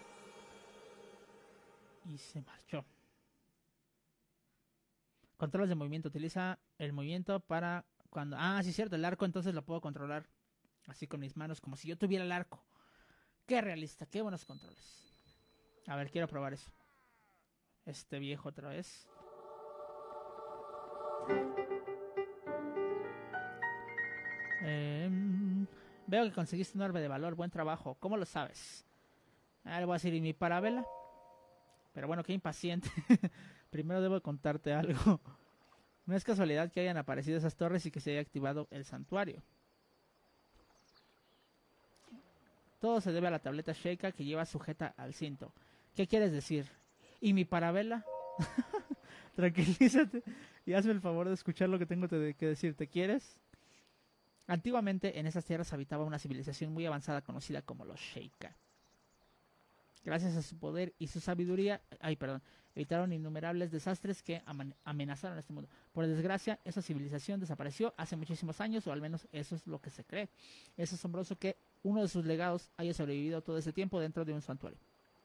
Speaker 1: Controles de movimiento. Utiliza el movimiento para cuando... Ah, sí es cierto, el arco entonces lo puedo controlar así con mis manos, como si yo tuviera el arco. Qué realista, qué buenos controles. A ver, quiero probar eso. Este viejo otra vez. Veo que conseguiste un orbe de valor. Buen trabajo. ¿Cómo lo sabes? Le voy a decir, ¿y mi parabela? Pero bueno, qué impaciente. Primero debo contarte algo. No es casualidad que hayan aparecido esas torres y que se haya activado el santuario. Todo se debe a la tableta Sheikah que lleva sujeta al cinto. ¿Qué quieres decir? ¿Y mi parabela? Tranquilízate y hazme el favor de escuchar lo que tengo que decir. ¿Te quieres? Antiguamente en esas tierras habitaba una civilización muy avanzada conocida como los Sheikah. Gracias a su poder y su sabiduría, evitaron innumerables desastres que amenazaron a este mundo. Por desgracia, esa civilización desapareció hace muchísimos años, o al menos eso es lo que se cree. Es asombroso que uno de sus legados haya sobrevivido todo ese tiempo dentro de un santuario.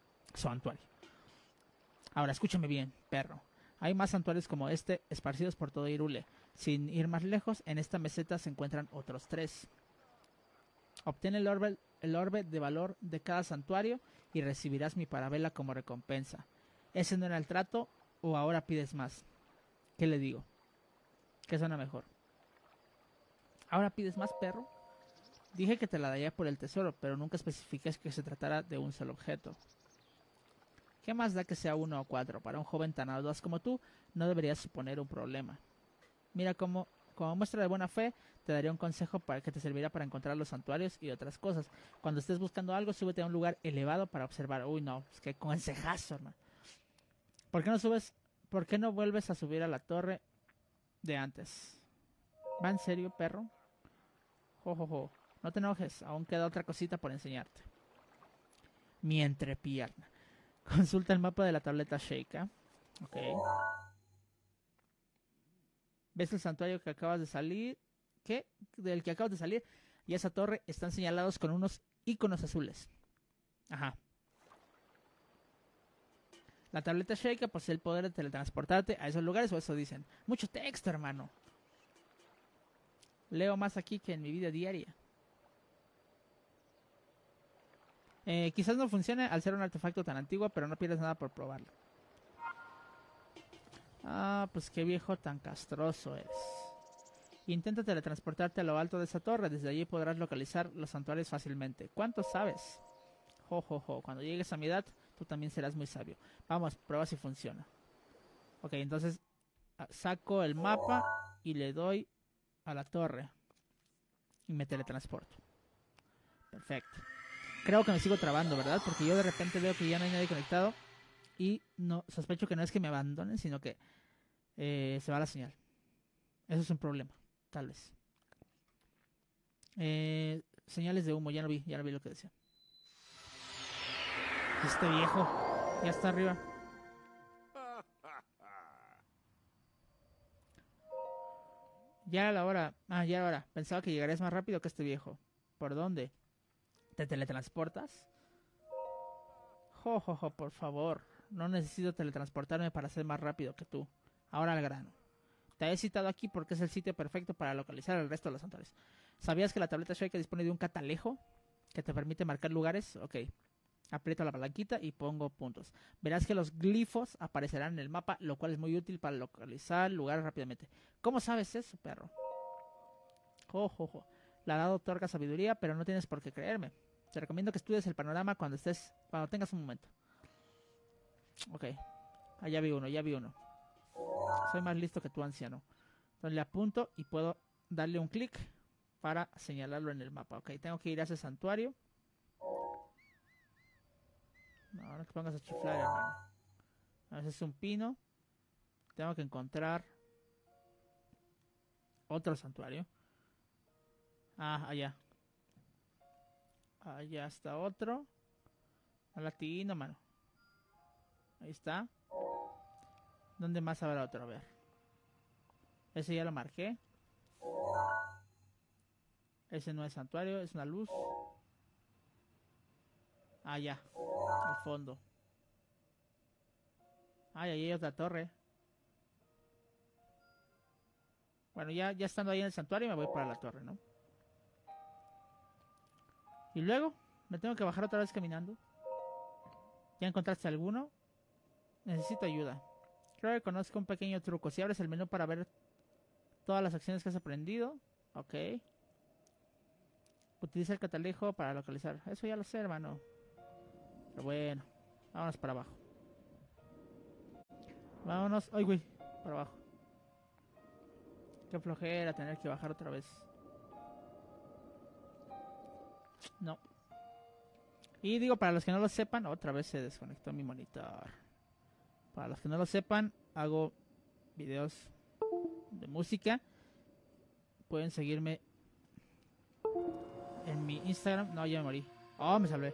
Speaker 1: Ahora, escúchame bien, perro. Hay más santuarios como este esparcidos por todo Hyrule. Sin ir más lejos, en esta meseta se encuentran otros 3. Obtén el orbe de valor de cada santuario y recibirás mi parabela como recompensa. ¿Ese no era el trato o ahora pides más? ¿Qué le digo? ¿Qué suena mejor? ¿Ahora pides más, perro? Dije que te la daría por el tesoro, pero nunca especifiques que se tratara de un solo objeto. ¿Qué más da que sea 1 o 4? Para un joven tan audaz como tú, no debería suponer un problema. Mira, como muestra de buena fe, te daré un consejo para que te servirá para encontrar los santuarios y otras cosas. Cuando estés buscando algo, súbete a un lugar elevado para observar. Uy, no, es que consejazo, hermano. ¿Por qué no vuelves a subir a la torre de antes? ¿Va en serio, perro? Jo. No te enojes, aún queda otra cosita por enseñarte. Mi entrepierna. Consulta el mapa de la tableta Sheikah. Ok. ¿Ves el santuario que acabas de salir? ¿Qué? Del que acabas de salir. Y esa torre están señalados con unos iconos azules. Ajá. La tableta Sheikah posee el poder de teletransportarte a esos lugares, o eso dicen. Mucho texto, hermano. Leo más aquí que en mi vida diaria. Quizás no funcione al ser un artefacto tan antiguo, pero no pierdes nada por probarlo. Ah, pues qué viejo tan castroso eres. Intenta teletransportarte a lo alto de esa torre. Desde allí podrás localizar los santuarios fácilmente. ¿Cuánto sabes? Jo. Cuando llegues a mi edad, tú también serás muy sabio. Vamos, prueba si funciona. Ok, entonces saco el mapa y le doy a la torre. Y me teletransporto. Perfecto. Creo que me sigo trabando, ¿verdad? Porque yo de repente veo que ya no hay nadie conectado. Y no sospecho que no es que me abandonen, sino que se va la señal. Eso es un problema, tal vez. Señales de humo, ya no vi lo que decía. Este viejo ya está arriba. Ya era la hora. Ah, ya era la hora. Pensaba que llegarías más rápido que este viejo. ¿Por dónde? ¿Te teletransportas? Jo, por favor. No necesito teletransportarme para ser más rápido que tú. Ahora al grano. Te he citado aquí porque es el sitio perfecto para localizar el resto de los santuarios. ¿Sabías que la tableta Sheikah dispone de un catalejo que te permite marcar lugares? Ok. Aprieto la palanquita y pongo puntos. Verás que los glifos aparecerán en el mapa, lo cual es muy útil para localizar lugares rápidamente. ¿Cómo sabes eso, perro? Jo. La dado otorga sabiduría, pero no tienes por qué creerme. Te recomiendo que estudies el panorama cuando tengas un momento. Ok. Ya vi uno. Soy más listo que tú, anciano. Entonces le apunto y puedo darle un clic para señalarlo en el mapa. Ok, tengo que ir a ese santuario. No te pongas a chiflar, hermano. Ese es un pino. Tengo que encontrar otro santuario. Ah, allá. Allá está otro. Un latino, mano. Ahí está. ¿Dónde más habrá otro? A ver. Ese ya lo marqué. Ese no es santuario, es una luz. Ah, ya. Al fondo. Ay, ahí hay otra torre. Bueno, ya estando ahí en el santuario me voy para la torre, ¿no? Y luego me tengo que bajar otra vez caminando. ¿Ya encontraste alguno? Necesito ayuda. Creo que conozco un pequeño truco. Si abres el menú para ver todas las acciones que has aprendido. Ok. Utiliza el catalejo para localizar. Eso ya lo sé, hermano. Pero bueno. Vámonos para abajo. Vámonos. Ay, güey. Para abajo. Qué flojera tener que bajar otra vez. No. Y digo, para los que no lo sepan, otra vez se desconectó mi monitor. Para los que no lo sepan, hago videos de música. Pueden seguirme en mi Instagram. No, ya me morí. Oh, me salvé.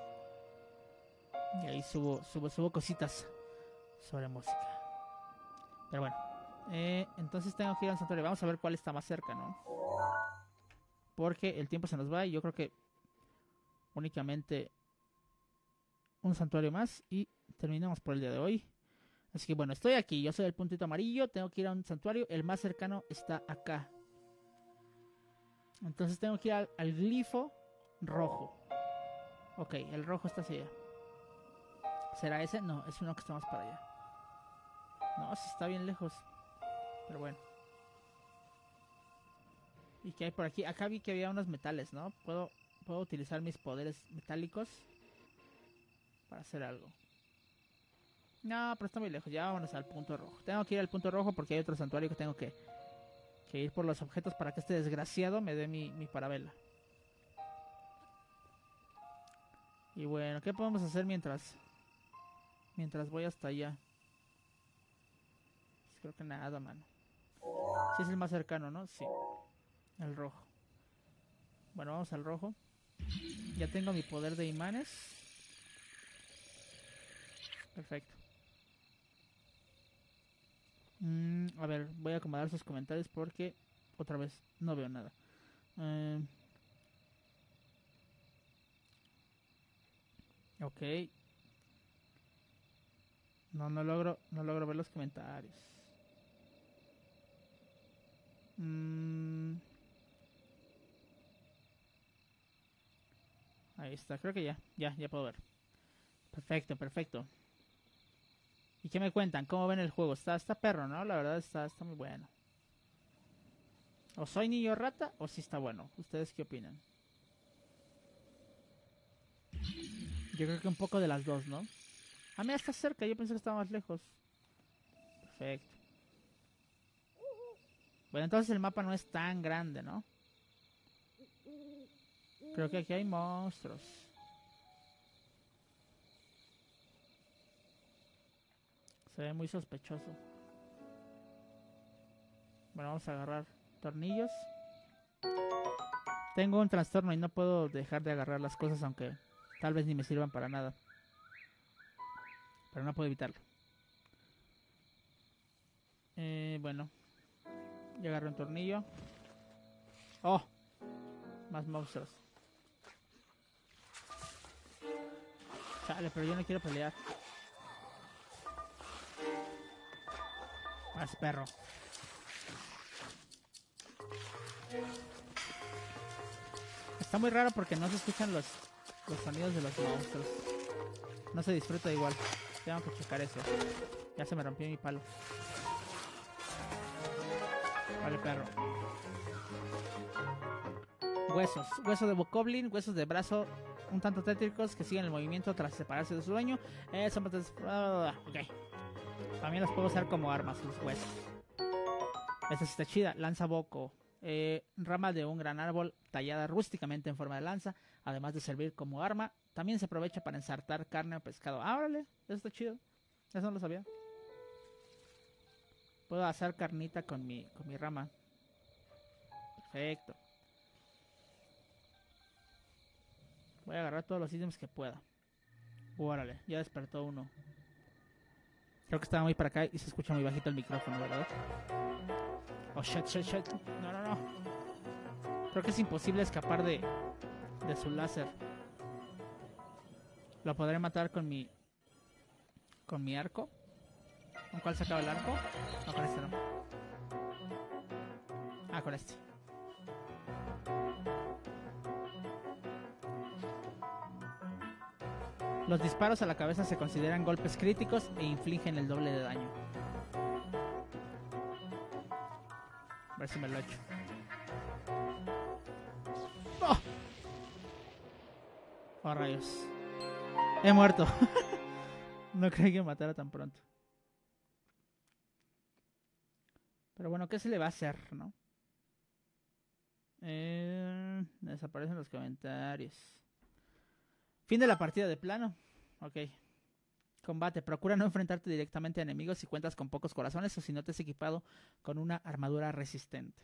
Speaker 1: Y ahí subo cositas sobre música. Pero bueno. Entonces tengo que ir al santuario. Vamos a ver cuál está más cerca, ¿no? Porque el tiempo se nos va y yo creo que únicamente un santuario más y terminamos por el día de hoy. Así que bueno, estoy aquí. Yo soy el puntito amarillo. Tengo que ir a un santuario. El más cercano está acá. Entonces tengo que ir al glifo rojo. Ok, el rojo está hacia allá. ¿Será ese? No, es uno que está más para allá. No, sí está bien lejos. Pero bueno. ¿Y qué hay por aquí? Acá vi que había unos metales, ¿no? Puedo utilizar mis poderes metálicos para hacer algo. No, pero está muy lejos. Ya vámonos al punto rojo. Tengo que ir al punto rojo porque hay otro santuario que tengo que ir por los objetos para que este desgraciado me dé mi parabela. Y bueno, ¿qué podemos hacer mientras voy hasta allá? Creo que nada, mano. Sí es el más cercano, ¿no? Sí. El rojo. Bueno, vamos al rojo. Ya tengo mi poder de imanes. Perfecto. A ver, voy a acomodar sus comentarios porque otra vez no veo nada. Ok. No logro ver los comentarios. Ahí está, creo que ya puedo ver. Perfecto. ¿Y qué me cuentan? ¿Cómo ven el juego? Está perro, ¿no? La verdad está muy bueno. O soy niño rata o sí está bueno. ¿Ustedes qué opinan? Yo creo que un poco de las dos, ¿no? Ah, mira, está cerca. Yo pensé que estaba más lejos. Perfecto. Bueno, entonces el mapa no es tan grande, ¿no? Creo que aquí hay monstruos. Se ve muy sospechoso. Bueno, vamos a agarrar tornillos. Tengo un trastorno y no puedo dejar de agarrar las cosas, aunque tal vez ni me sirvan para nada. Pero no puedo evitarlo. Bueno. Ya agarré un tornillo. ¡Oh! Más monstruos. Chale, pero yo no quiero pelear. Más perro. Está muy raro porque no se escuchan los sonidos de los monstruos. No se disfruta igual. Tengo que checar eso. Ya se me rompió mi palo. Vale, perro. Huesos. Huesos de bokoblin, huesos de brazo un tanto tétricos que siguen el movimiento tras separarse de su dueño. Ok. También los puedo usar como armas, los huesos. Esta sí está chida. Lanza boco. Rama de un gran árbol tallada rústicamente en forma de lanza, además de servir como arma. También se aprovecha para ensartar carne o pescado. Ah, órale, eso está chido. Eso no lo sabía. Puedo hacer carnita con mi rama. Perfecto. Voy a agarrar todos los ítems que pueda. Órale, ya despertó uno. Creo que estaba muy para acá y se escucha muy bajito el micrófono, ¿verdad? Oh, shit. No. Creo que es imposible escapar de su láser. Lo podré matar con mi arco. ¿Con cuál sacaba el arco? No, con este no. Ah, con este. Los disparos a la cabeza se consideran golpes críticos e infligen el doble de daño. A ver si me lo echo. ¡Oh! Oh, rayos. He muerto. No creí que me matara tan pronto. Pero bueno, ¿qué se le va a hacer, no? Desaparecen los comentarios. Fin de la partida de plano. Ok. Combate. Procura no enfrentarte directamente a enemigos si cuentas con pocos corazones o si no te has equipado con una armadura resistente.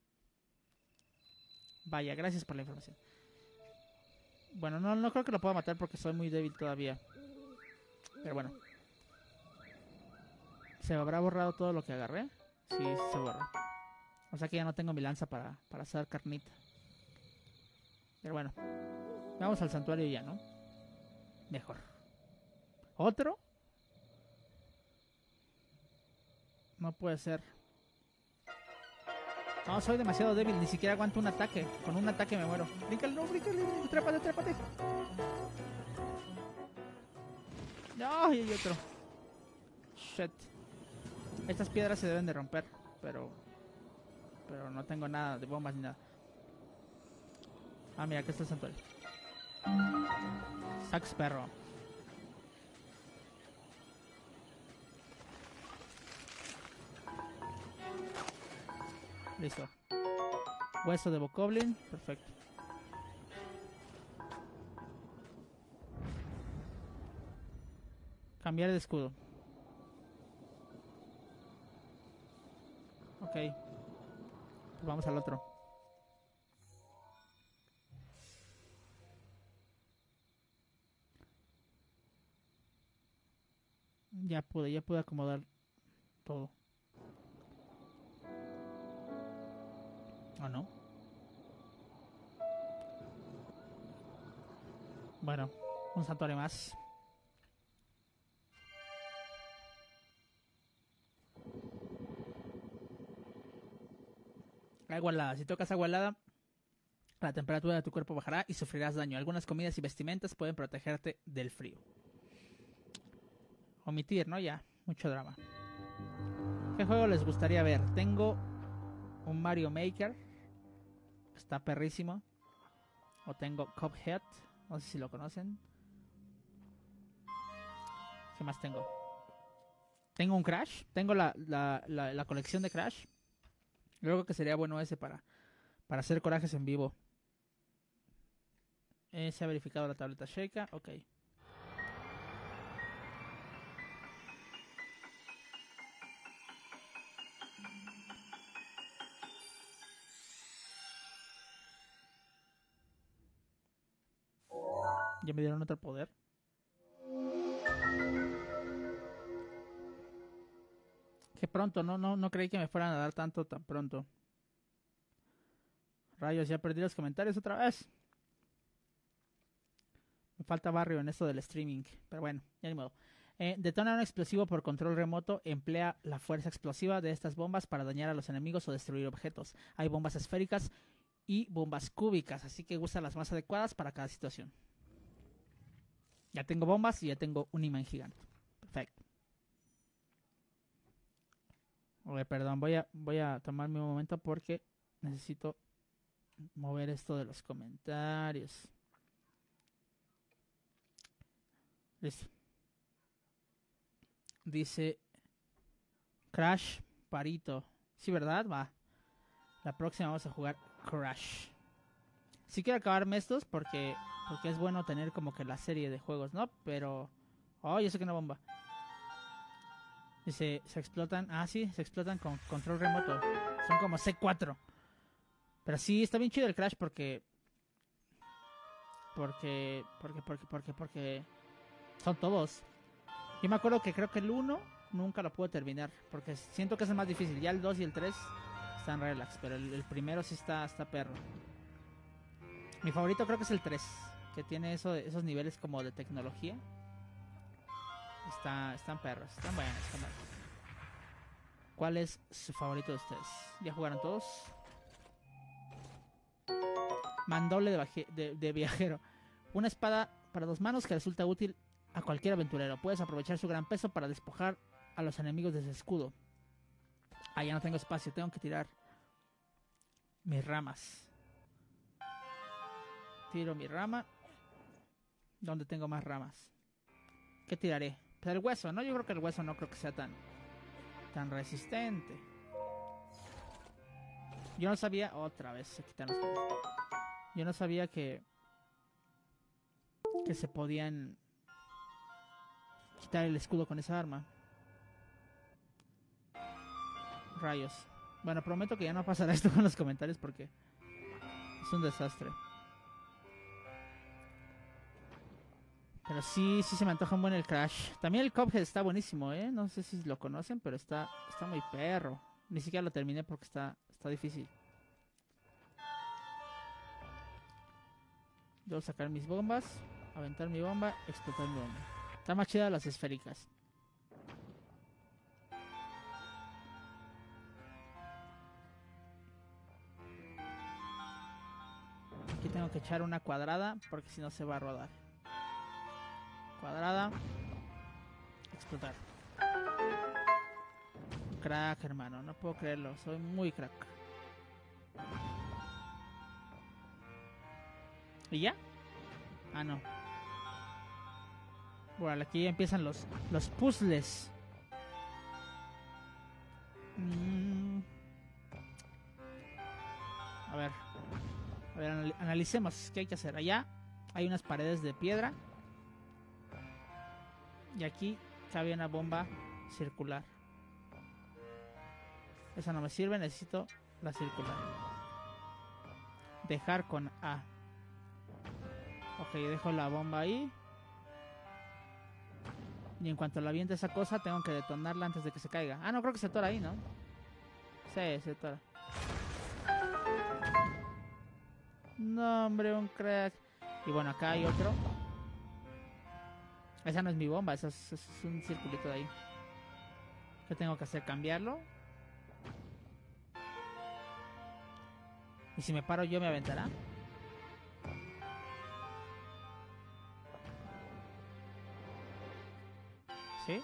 Speaker 1: Vaya, gracias por la información. Bueno, no creo que lo pueda matar porque soy muy débil todavía. Pero bueno. ¿Se habrá borrado todo lo que agarré? Sí, se borró. O sea que ya no tengo mi lanza para hacer carnita. Pero bueno. Vamos al santuario ya, ¿no? Mejor. ¿Otro? No puede ser. No, soy demasiado débil. Ni siquiera aguanto un ataque. Con un ataque me muero. Bríncale, no, bríncale. Trépate. No, y hay otro. Shit. Estas piedras se deben de romper. Pero no tengo nada de bombas ni nada. Ah, mira, aquí está el santuario. Sax perro. Listo. Hueso de bokoblin. Perfecto. Cambiar de escudo. Ok. Pues vamos al otro. Ya pude acomodar todo. ¿O no? Bueno, un santuario más. Agua helada. Si tocas agua helada, la temperatura de tu cuerpo bajará y sufrirás daño. Algunas comidas y vestimentas pueden protegerte del frío. Omitir, ¿no? Ya, mucho drama. ¿Qué juego les gustaría ver? Tengo un Mario Maker. Está perrísimo. O tengo Cuphead. No sé si lo conocen. ¿Qué más tengo? Tengo un Crash. Tengo la colección de Crash. Yo creo que sería bueno ese para hacer corajes en vivo. Se ha verificado la tableta Sheikah. Ok. Ya me dieron otro poder. Qué pronto, no creí que me fueran a dar tanto tan pronto. Rayos, ya perdí los comentarios otra vez. Me falta barrio en esto del streaming. Pero bueno, ya ni modo. Detona un explosivo por control remoto. Emplea la fuerza explosiva de estas bombas para dañar a los enemigos o destruir objetos. Hay bombas esféricas y bombas cúbicas, así que usa las más adecuadas para cada situación. Ya tengo bombas y ya tengo un imán gigante. Perfecto. Oye, perdón, voy a tomarme un momento porque necesito mover esto de los comentarios. Listo. Dice Crash Parito. Sí, ¿verdad? Va. La próxima vamos a jugar Crash. Sí quiero acabarme estos porque es bueno tener como que la serie de juegos, ¿no? Pero... Oh, yo sé que una bomba. Dice, se explotan... Ah, sí, se explotan con control remoto. Son como C4. Pero sí, está bien chido el Crash porque son todos. Yo me acuerdo que creo que el 1 nunca lo pude terminar porque siento que es el más difícil. Ya el 2 y el 3 están relax, pero el primero sí está perro. Mi favorito creo que es el 3, que tiene esos niveles como de tecnología. Están perros, están buenos, están buenos. ¿Cuál es su favorito de ustedes? ¿Ya jugaron todos? Mandoble de viajero. Una espada para 2 manos que resulta útil a cualquier aventurero. Puedes aprovechar su gran peso para despojar a los enemigos de su escudo. Ah, ya no tengo espacio. Tengo que tirar mis ramas. Tiro mi rama. ¿Dónde tengo más ramas? ¿Qué tiraré? Pues el hueso, ¿no? Yo creo que el hueso no creo que sea tan resistente. Yo no sabía... Otra vez se quitan los huesos. Yo no sabía que se podían quitar el escudo con esa arma. Rayos. Bueno, prometo que ya no pasará esto con los comentarios porque es un desastre. Pero sí se me antoja un buen el Crash. También el Cuphead está buenísimo, ¿eh? No sé si lo conocen, pero está muy perro. Ni siquiera lo terminé porque está difícil. Debo sacar mis bombas, aventar mi bomba, explotar mi bomba. Está más chida las esféricas. Aquí tengo que echar una cuadrada porque si no se va a rodar. Cuadrada. Explotar. Crack, hermano. No puedo creerlo. Soy muy crack. ¿Y ya? Ah, no. Bueno, aquí ya empiezan los puzzles. A ver, analicemos qué hay que hacer. Allá hay unas paredes de piedra. Y aquí cabe una bomba circular. Esa no me sirve, necesito la circular. Dejar con A. Ok, dejo la bomba ahí. Y en cuanto la aviente esa cosa, tengo que detonarla antes de que se caiga. Ah, no, creo que se atora ahí, ¿no? Sí, se atora. No, hombre, un crack. Y bueno, acá hay otro. Esa no es mi bomba, eso es un circulito de ahí. ¿Qué tengo que hacer? ¿Cambiarlo? ¿Y si me paro yo me aventará? ¿Sí?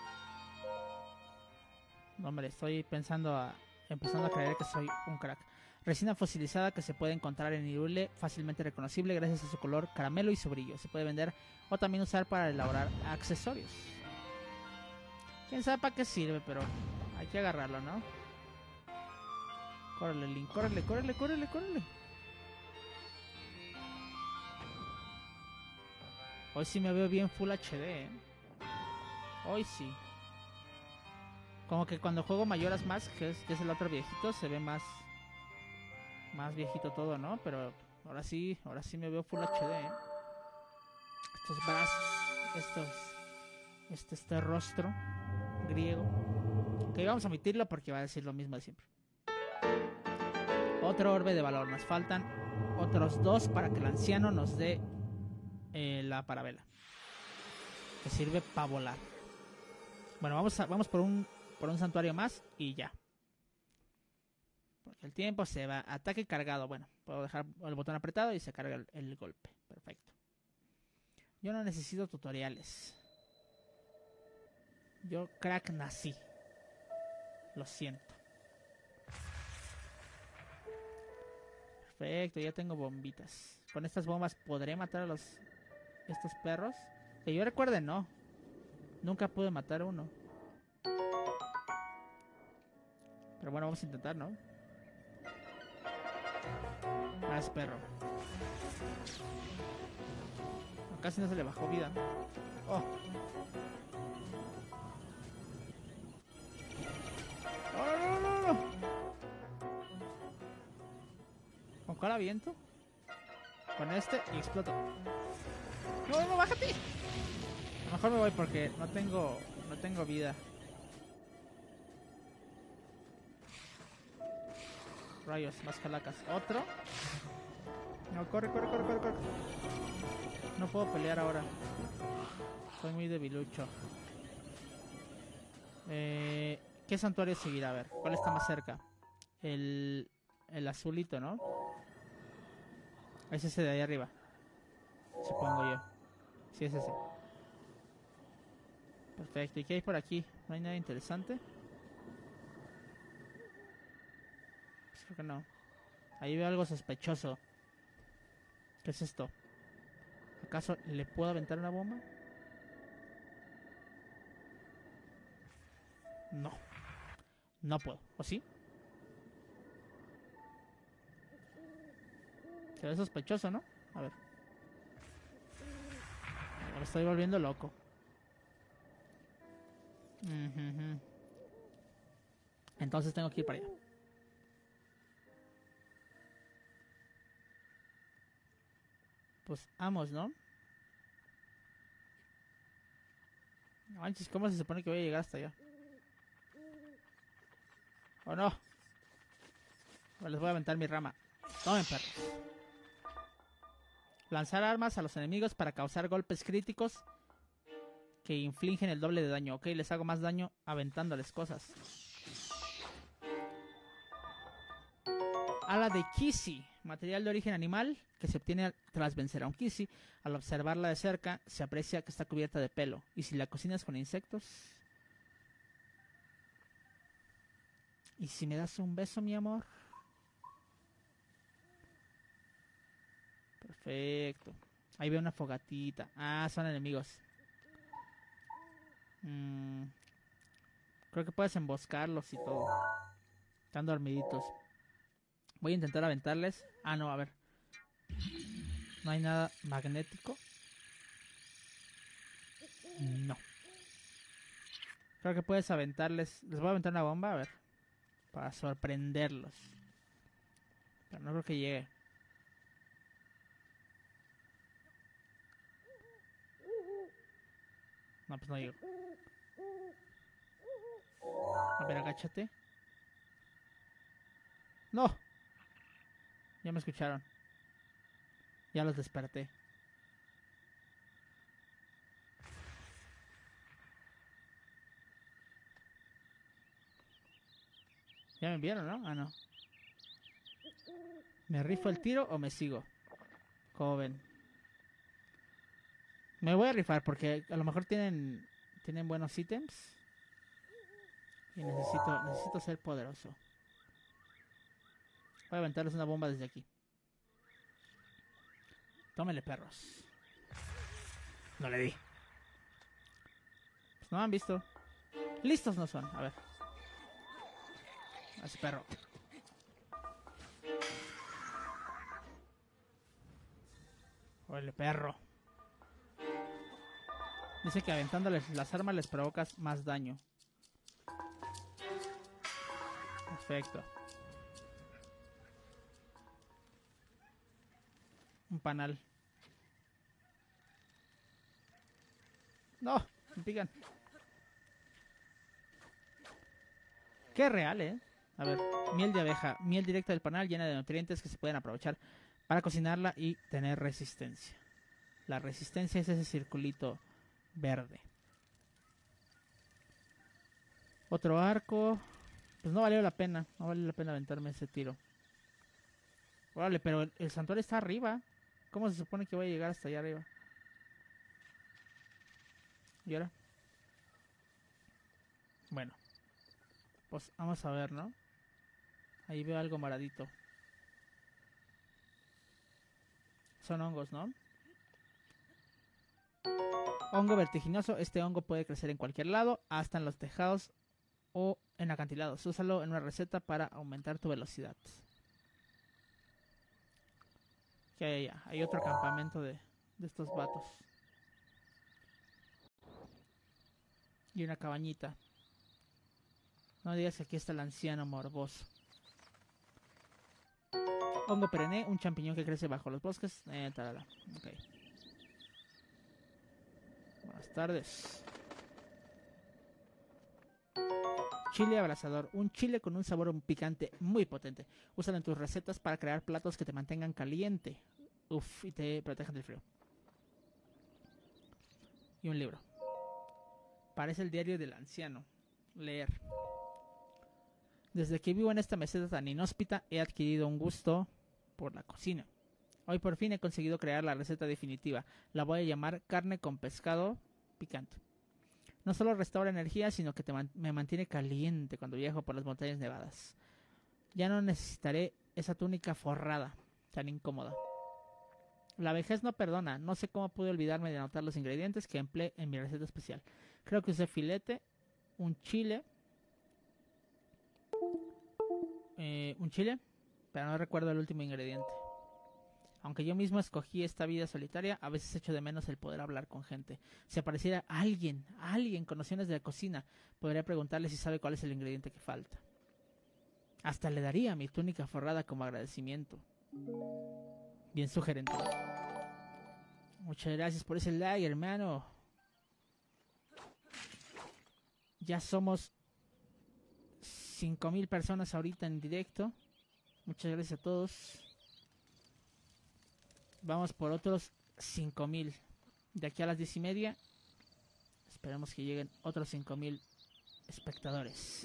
Speaker 1: No, hombre, estoy empezando a creer que soy un crack. Resina fosilizada que se puede encontrar en Hyrule, fácilmente reconocible gracias a su color caramelo y su brillo. Se puede vender o también usar para elaborar accesorios. Quién sabe para qué sirve, pero hay que agarrarlo, ¿no? Córrele, Link, córrele, córrele, córrele, córrele. Hoy sí me veo bien Full HD, ¿eh? Hoy sí. Como que cuando juego Majora's Mask, que es el otro viejito, se ve más viejito todo, ¿no? Pero ahora sí me veo Full HD, ¿eh? Estos brazos, este rostro griego. Que vamos a omitirlo porque va a decir lo mismo de siempre. Otro orbe de valor. Nos faltan otros 2 para que el anciano nos dé la parabela. Que sirve para volar. Bueno, vamos por un santuario más y ya. Porque el tiempo se va. Ataque cargado. Bueno, puedo dejar el botón apretado y se carga el golpe. Perfecto. Yo no necesito tutoriales. Yo crack nací. Lo siento. Perfecto, ya tengo bombitas. Con estas bombas podré matar a estos perros. Que yo recuerde, no. Nunca pude matar a uno. Pero bueno, vamos a intentar, ¿no? Más perro. Casi no se le bajó vida. Oh. No. ¿Con cuál aviento? Con este y exploto. No, bájate. A lo mejor me voy porque no tengo vida. Rayos, más calacas. Otro. No, corre. No puedo pelear ahora. Soy muy debilucho. ¿Qué santuario seguirá? A ver, ¿cuál está más cerca? El azulito, ¿no? Es ese de ahí arriba. Supongo yo. Sí, es ese. Perfecto. ¿Y qué hay por aquí? ¿No hay nada interesante? Pues creo que no. Ahí veo algo sospechoso. ¿Qué es esto? ¿Acaso le puedo aventar una bomba? No. No puedo. ¿O sí? Se ve sospechoso, ¿no? A ver. Me estoy volviendo loco. Entonces tengo que ir para allá. Pues vamos, ¿no? Manches, ¿cómo se supone que voy a llegar hasta allá? ¿O no? Pues les voy a aventar mi rama. Tomen, perros. Lanzar armas a los enemigos para causar golpes críticos que infligen el doble de daño. Ok, les hago más daño aventándoles cosas. Ala de Kisi. Material de origen animal que se obtiene tras vencer a un Kisi. Al observarla de cerca se aprecia que está cubierta de pelo. ¿Y si la cocinas con insectos? ¿Y si me das un beso, mi amor? Perfecto. Ahí veo una fogatita. Ah, son enemigos. Creo que puedes emboscarlos y todo. Están dormiditos. Voy a intentar aventarles. Ah, no, a ver. No hay nada magnético. No. Creo que puedes aventarles. Les voy a aventar una bomba, a ver. Para sorprenderlos. Pero no creo que llegue. No, pues no llego. A ver, agáchate. ¡No! Ya me escucharon. Ya los desperté. Ya me vieron, ¿no? Ah, no. ¿Me rifo el tiro o me sigo? Como ven. Me voy a rifar porque a lo mejor tienen buenos ítems. Y necesito ser poderoso. Voy a aventarles una bomba desde aquí. Tómenle, perros. No le di. Pues no me han visto. Listos no son. A ver. Ese perro. Huele perro. Dice que aventándoles las armas les provocas más daño. Perfecto. Un panal. No, me pican. Qué real, ¿eh? A ver, miel de abeja. Miel directa del panal llena de nutrientes que se pueden aprovechar para cocinarla y tener resistencia. La resistencia es ese circulito verde. Otro arco. Pues no valió la pena. No vale la pena aventarme ese tiro. Órale, pero el santuario está arriba. ¿Cómo se supone que voy a llegar hasta allá arriba? ¿Y ahora? Bueno. Pues vamos a ver, ¿no? Ahí veo algo moradito. Son hongos, ¿no? Hongo vertiginoso. Este hongo puede crecer en cualquier lado, hasta en los tejados o en acantilados. Úsalo en una receta para aumentar tu velocidad. ¿Qué hay allá? Hay otro campamento de estos vatos. Y una cabañita. No digas que aquí está el anciano morboso. Hongo perenne, un champiñón que crece bajo los bosques. Tarara. Ok. Buenas tardes. Chile abrasador. Un chile con un sabor picante muy potente. Úsalo en tus recetas para crear platos que te mantengan caliente. Uf, y te protejan del frío. Y un libro. Parece el diario del anciano. Leer. Desde que vivo en esta meseta tan inhóspita, he adquirido un gusto por la cocina. Hoy por fin he conseguido crear la receta definitiva. La voy a llamar carne con pescado picante. No solo restaura energía, sino que me mantiene caliente cuando viajo por las montañas nevadas. Ya no necesitaré esa túnica forrada, tan incómoda. La vejez no perdona. No sé cómo pude olvidarme de anotar los ingredientes que empleé en mi receta especial. Creo que usé filete, un chile, pero no recuerdo el último ingrediente. Aunque yo mismo escogí esta vida solitaria, a veces echo de menos el poder hablar con gente. Si apareciera alguien con nociones de la cocina, podría preguntarle si sabe cuál es el ingrediente que falta. Hasta le daría mi túnica forrada como agradecimiento. Bien sugerente. Muchas gracias por ese like, hermano. Ya somos 5,000 personas ahorita en directo. Muchas gracias a todos. Vamos por otros 5,000. De aquí a las 10:30. Esperemos que lleguen otros 5,000 espectadores.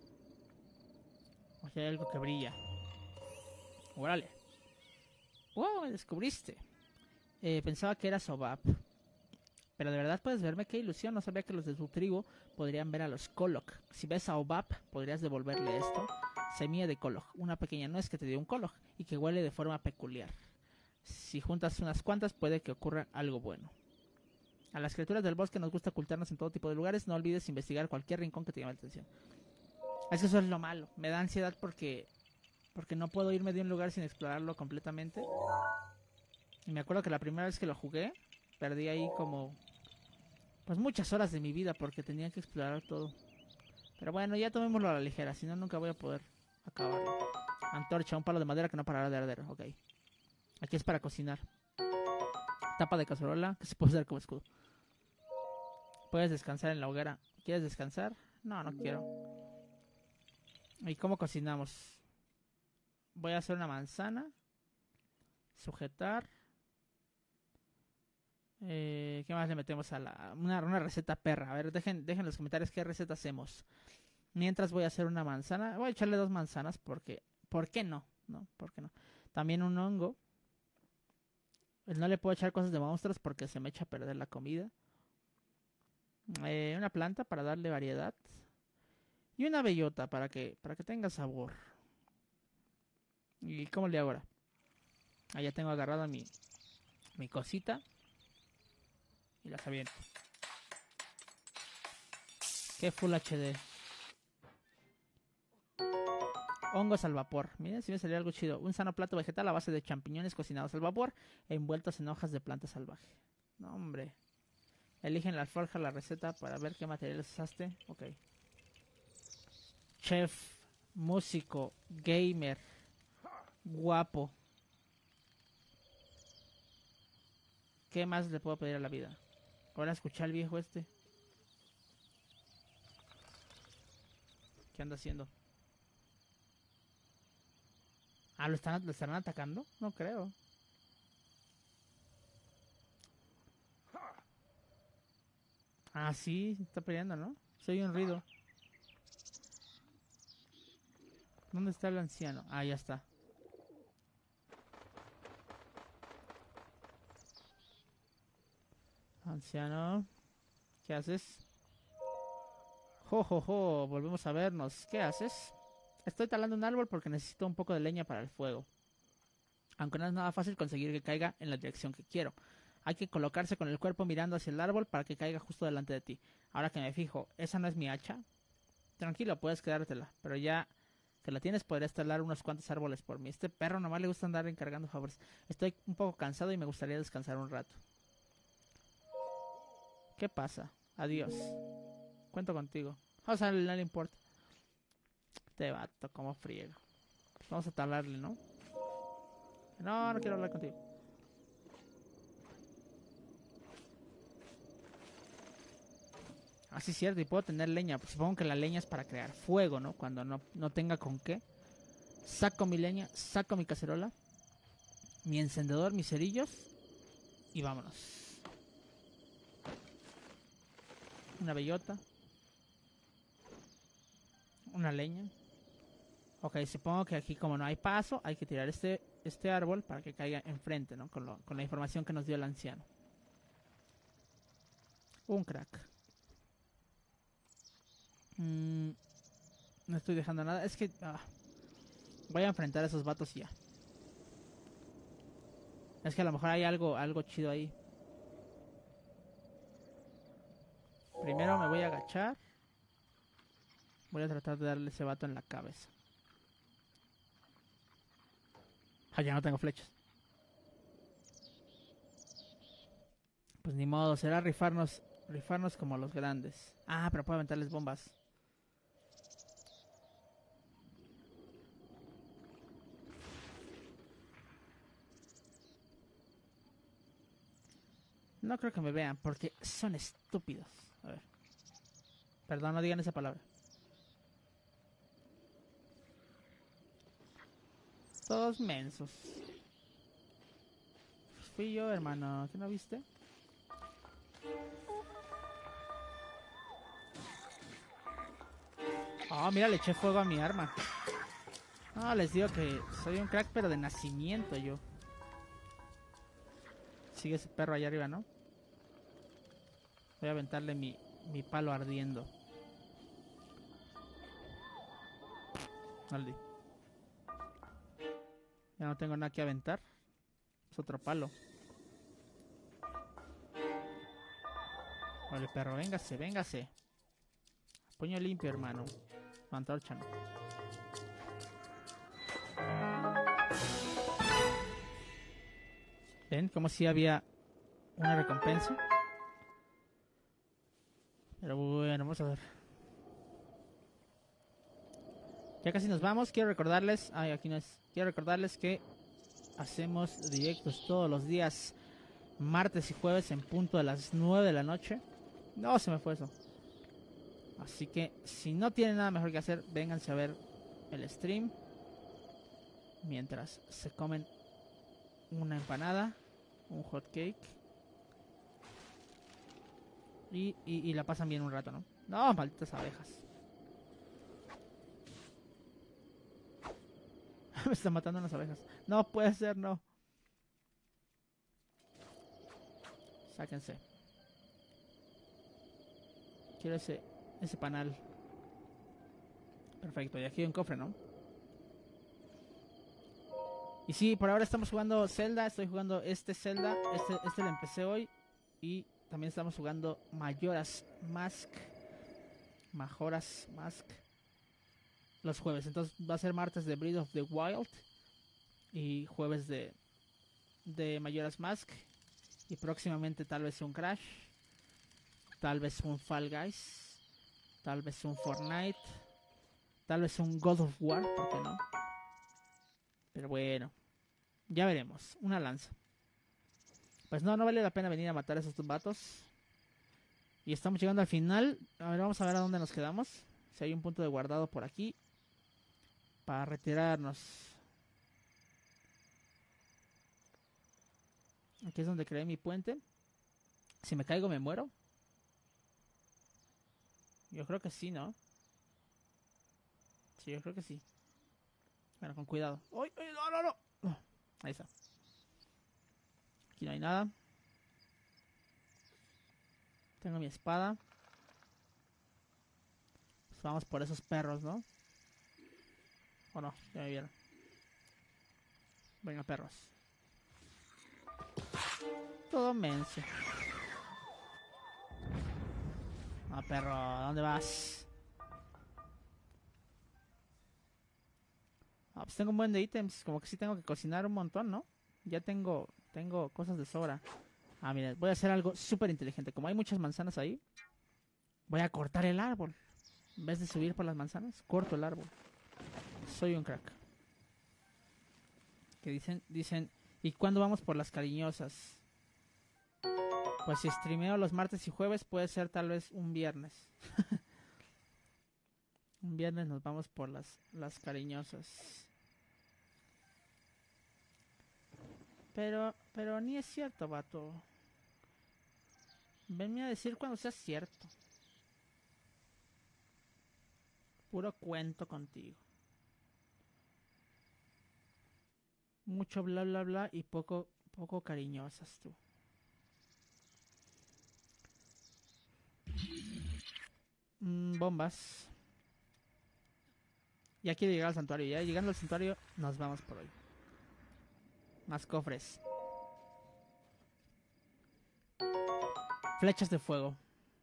Speaker 1: O sea, hay algo que brilla. Órale. ¡Wow! Me descubriste. Pensaba que era Sobap. Pero de verdad puedes verme, qué ilusión. No sabía que los de tu tribu podrían ver a los Kolok. Si ves a Obap, podrías devolverle esto. Semilla de Kolok. Una pequeña nuez que te dio un Kolok y que huele de forma peculiar. Si juntas unas cuantas, puede que ocurra algo bueno. A las criaturas del bosque nos gusta ocultarnos en todo tipo de lugares. No olvides investigar cualquier rincón que te llame la atención. Es que eso es lo malo. Me da ansiedad porque no puedo irme de un lugar sin explorarlo completamente. Y me acuerdo que la primera vez que lo jugué, perdí ahí como pues muchas horas de mi vida porque tenía que explorar todo. Pero bueno, ya tomémoslo a la ligera, si no nunca voy a poder acabarlo. Antorcha, un palo de madera que no parará de arder. Ok. Aquí es para cocinar. Tapa de cacerola que se puede usar como escudo. Puedes descansar en la hoguera. ¿Quieres descansar? No, no quiero. ¿Y cómo cocinamos? Voy a hacer una manzana. Sujetar. ¿Qué más le metemos a una receta perra? A ver, dejen en los comentarios qué receta hacemos. Mientras voy a hacer una manzana. Voy a echarle 2 manzanas porque... ¿Por qué no? ¿No? ¿Por qué no? También un hongo. No le puedo echar cosas de monstruos porque se me echa a perder la comida. Una planta para darle variedad. Y una bellota para que tenga sabor. ¿Y cómo le hago ahora? Ya tengo agarrada mi cosita. Y las aviento. Ok. Qué Full HD. Hongos al vapor. Miren si me salió algo chido. Un sano plato vegetal a base de champiñones cocinados al vapor e envueltos en hojas de planta salvaje. No, hombre. Eligen la alforja, la receta para ver qué materiales usaste. Ok. Chef, músico, gamer, guapo. ¿Qué más le puedo pedir a la vida? Ahora escuché al viejo este. ¿Qué anda haciendo? Ah, ¿lo estarán atacando? No creo. Ah, sí, está peleando, ¿no? Soy un ruido. ¿Dónde está el anciano? Ah, ya está. Anciano, ¿qué haces? Jo, jo, jo, volvemos a vernos. ¿Qué haces? Estoy talando un árbol porque necesito un poco de leña para el fuego. Aunque no es nada fácil conseguir que caiga en la dirección que quiero. Hay que colocarse con el cuerpo mirando hacia el árbol para que caiga justo delante de ti. Ahora que me fijo, ¿esa no es mi hacha? Tranquilo, puedes quedártela, pero ya que la tienes podrías talar unos cuantos árboles por mí. Este perro nomás le gusta andar encargando favores. Estoy un poco cansado y me gustaría descansar un rato. ¿Qué pasa? Adiós. Cuento contigo. O sea, no le importa. Este vato, como friego. Vamos a talarle, ¿no? No, no quiero hablar contigo. Ah, sí, es cierto, y puedo tener leña. Pues supongo que la leña es para crear fuego, ¿no? Cuando no tenga con qué. Saco mi leña, saco mi cacerola, mi encendedor, mis cerillos y vámonos. Una bellota. Una leña. Ok, supongo que aquí como no hay paso, hay que tirar este árbol para que caiga enfrente, ¿no? Con la información que nos dio el anciano. Un crack. No estoy dejando nada. Es que voy a enfrentar a esos vatos y ya. Es que a lo mejor hay algo chido ahí. Primero me voy a agachar. Voy a tratar de darle ese vato en la cabeza. Ah, ya no tengo flechas. Pues ni modo, será rifarnos como los grandes. Ah, pero puedo aventarles bombas. No creo que me vean porque son estúpidos. A ver. Perdón, no digan esa palabra. Todos mensos. Pues fui yo, hermano. ¿Qué no viste? Oh, mira, le eché fuego a mi arma. No, les digo que soy un crack, pero de nacimiento yo. Sigue ese perro allá arriba, ¿no? Voy a aventarle mi palo ardiendo. No le di. Ya no tengo nada que aventar. Es otro palo. Vale, perro, véngase, véngase. Puño limpio, hermano. Antorcha, no. ¿Ven? Como si había una recompensa. Pero bueno, vamos a ver. Ya casi nos vamos. Quiero recordarles... Ay, aquí no es. Quiero recordarles que hacemos directos todos los días, martes y jueves en punto de las 9 de la noche. No, se me fue eso. Así que si no tienen nada mejor que hacer, vénganse a ver el stream mientras se comen una empanada, un hot cake y la pasan bien un rato, ¿no? No, malditas abejas. Me están matando unas abejas. No puede ser, no. Sáquense. Quiero ese panal. Perfecto, y aquí hay un cofre, ¿no? Y sí, por ahora estamos jugando Zelda. Estoy jugando este Zelda. Este lo empecé hoy. Y también estamos jugando Majora's Mask. Majora's Mask los jueves. Entonces va a ser martes de Breath of the Wild y jueves de Majora's Mask. Y próximamente tal vez un Crash, tal vez un Fall Guys, tal vez un Fortnite, tal vez un God of War, ¿por qué no? Pero bueno, ya veremos. Una lanza. Pues no vale la pena venir a matar a esos vatos. Y estamos llegando al final. A ver, vamos a ver a dónde nos quedamos. Si hay un punto de guardado por aquí. Para retirarnos. Aquí es donde creé mi puente. Si me caigo me muero. Yo creo que sí, ¿no? Sí, yo creo que sí. Bueno, con cuidado. ¡Ay, ay, no! Oh, ahí está. Aquí no hay nada. Tengo mi espada. Pues vamos por esos perros, ¿no? ¿O no? Ya me vieron. Venga, perros. Todo menso. Ah, perro, ¿a dónde vas? Ah, pues tengo un buen de ítems. Como que sí tengo que cocinar un montón, ¿no? Ya tengo cosas de sobra. Ah, mira, voy a hacer algo súper inteligente. Como hay muchas manzanas ahí, voy a cortar el árbol. En vez de subir por las manzanas, corto el árbol. Soy un crack. Que dicen, ¿y cuándo vamos por las cariñosas? Pues si streameo los martes y jueves, puede ser tal vez un viernes. Un viernes nos vamos por las cariñosas. Pero ni es cierto, vato. Venme a decir cuando sea cierto. Puro cuento contigo. Mucho bla bla bla y poco cariñosas tú. Bombas. Ya quiero llegar al santuario. Ya llegando al santuario nos vamos por hoy. Más cofres. Flechas de fuego.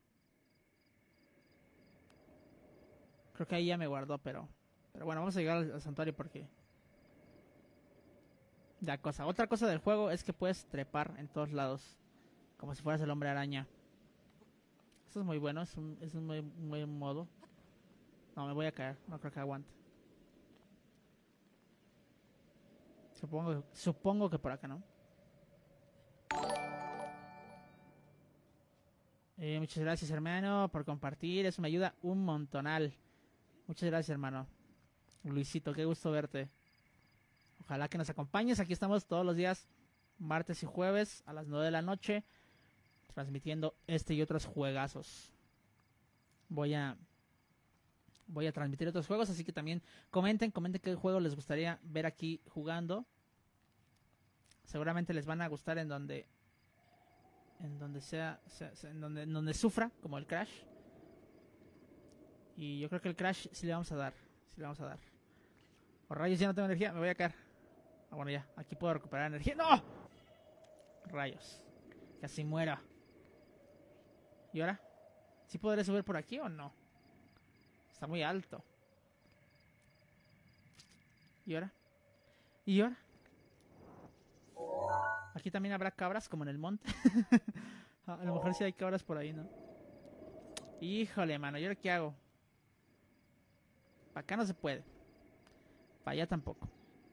Speaker 1: Creo que ahí ya me guardó, pero bueno, vamos a llegar al santuario porque otra cosa del juego es que puedes trepar en todos lados, como si fueras el hombre araña. Eso es muy bueno, es un muy buen modo. No, me voy a caer, no creo que aguante. Supongo que por acá, ¿no? Muchas gracias, hermano, por compartir. Eso me ayuda un montonal. Muchas gracias, hermano. Luisito, qué gusto verte. Ojalá que nos acompañes. Aquí estamos todos los días, martes y jueves, a las 9 de la noche, transmitiendo este y otros juegazos. Voy a transmitir otros juegos, así que también comenten qué juego les gustaría ver aquí jugando. Seguramente les van a gustar en donde en donde sufra, como el Crash. Y yo creo que el Crash sí le vamos a dar. Oh, rayos, ya no tengo energía, me voy a caer. Ah, bueno, ya, aquí puedo recuperar energía. ¡No! Rayos, casi muera. ¿Y ahora? ¿Sí podré subir por aquí o no? Está muy alto. ¿Y ahora? Aquí también habrá cabras como en el monte. A lo mejor sí hay cabras por ahí, ¿no? Híjole, mano, ¿y ahora qué hago? Para acá no se puede. Para allá tampoco.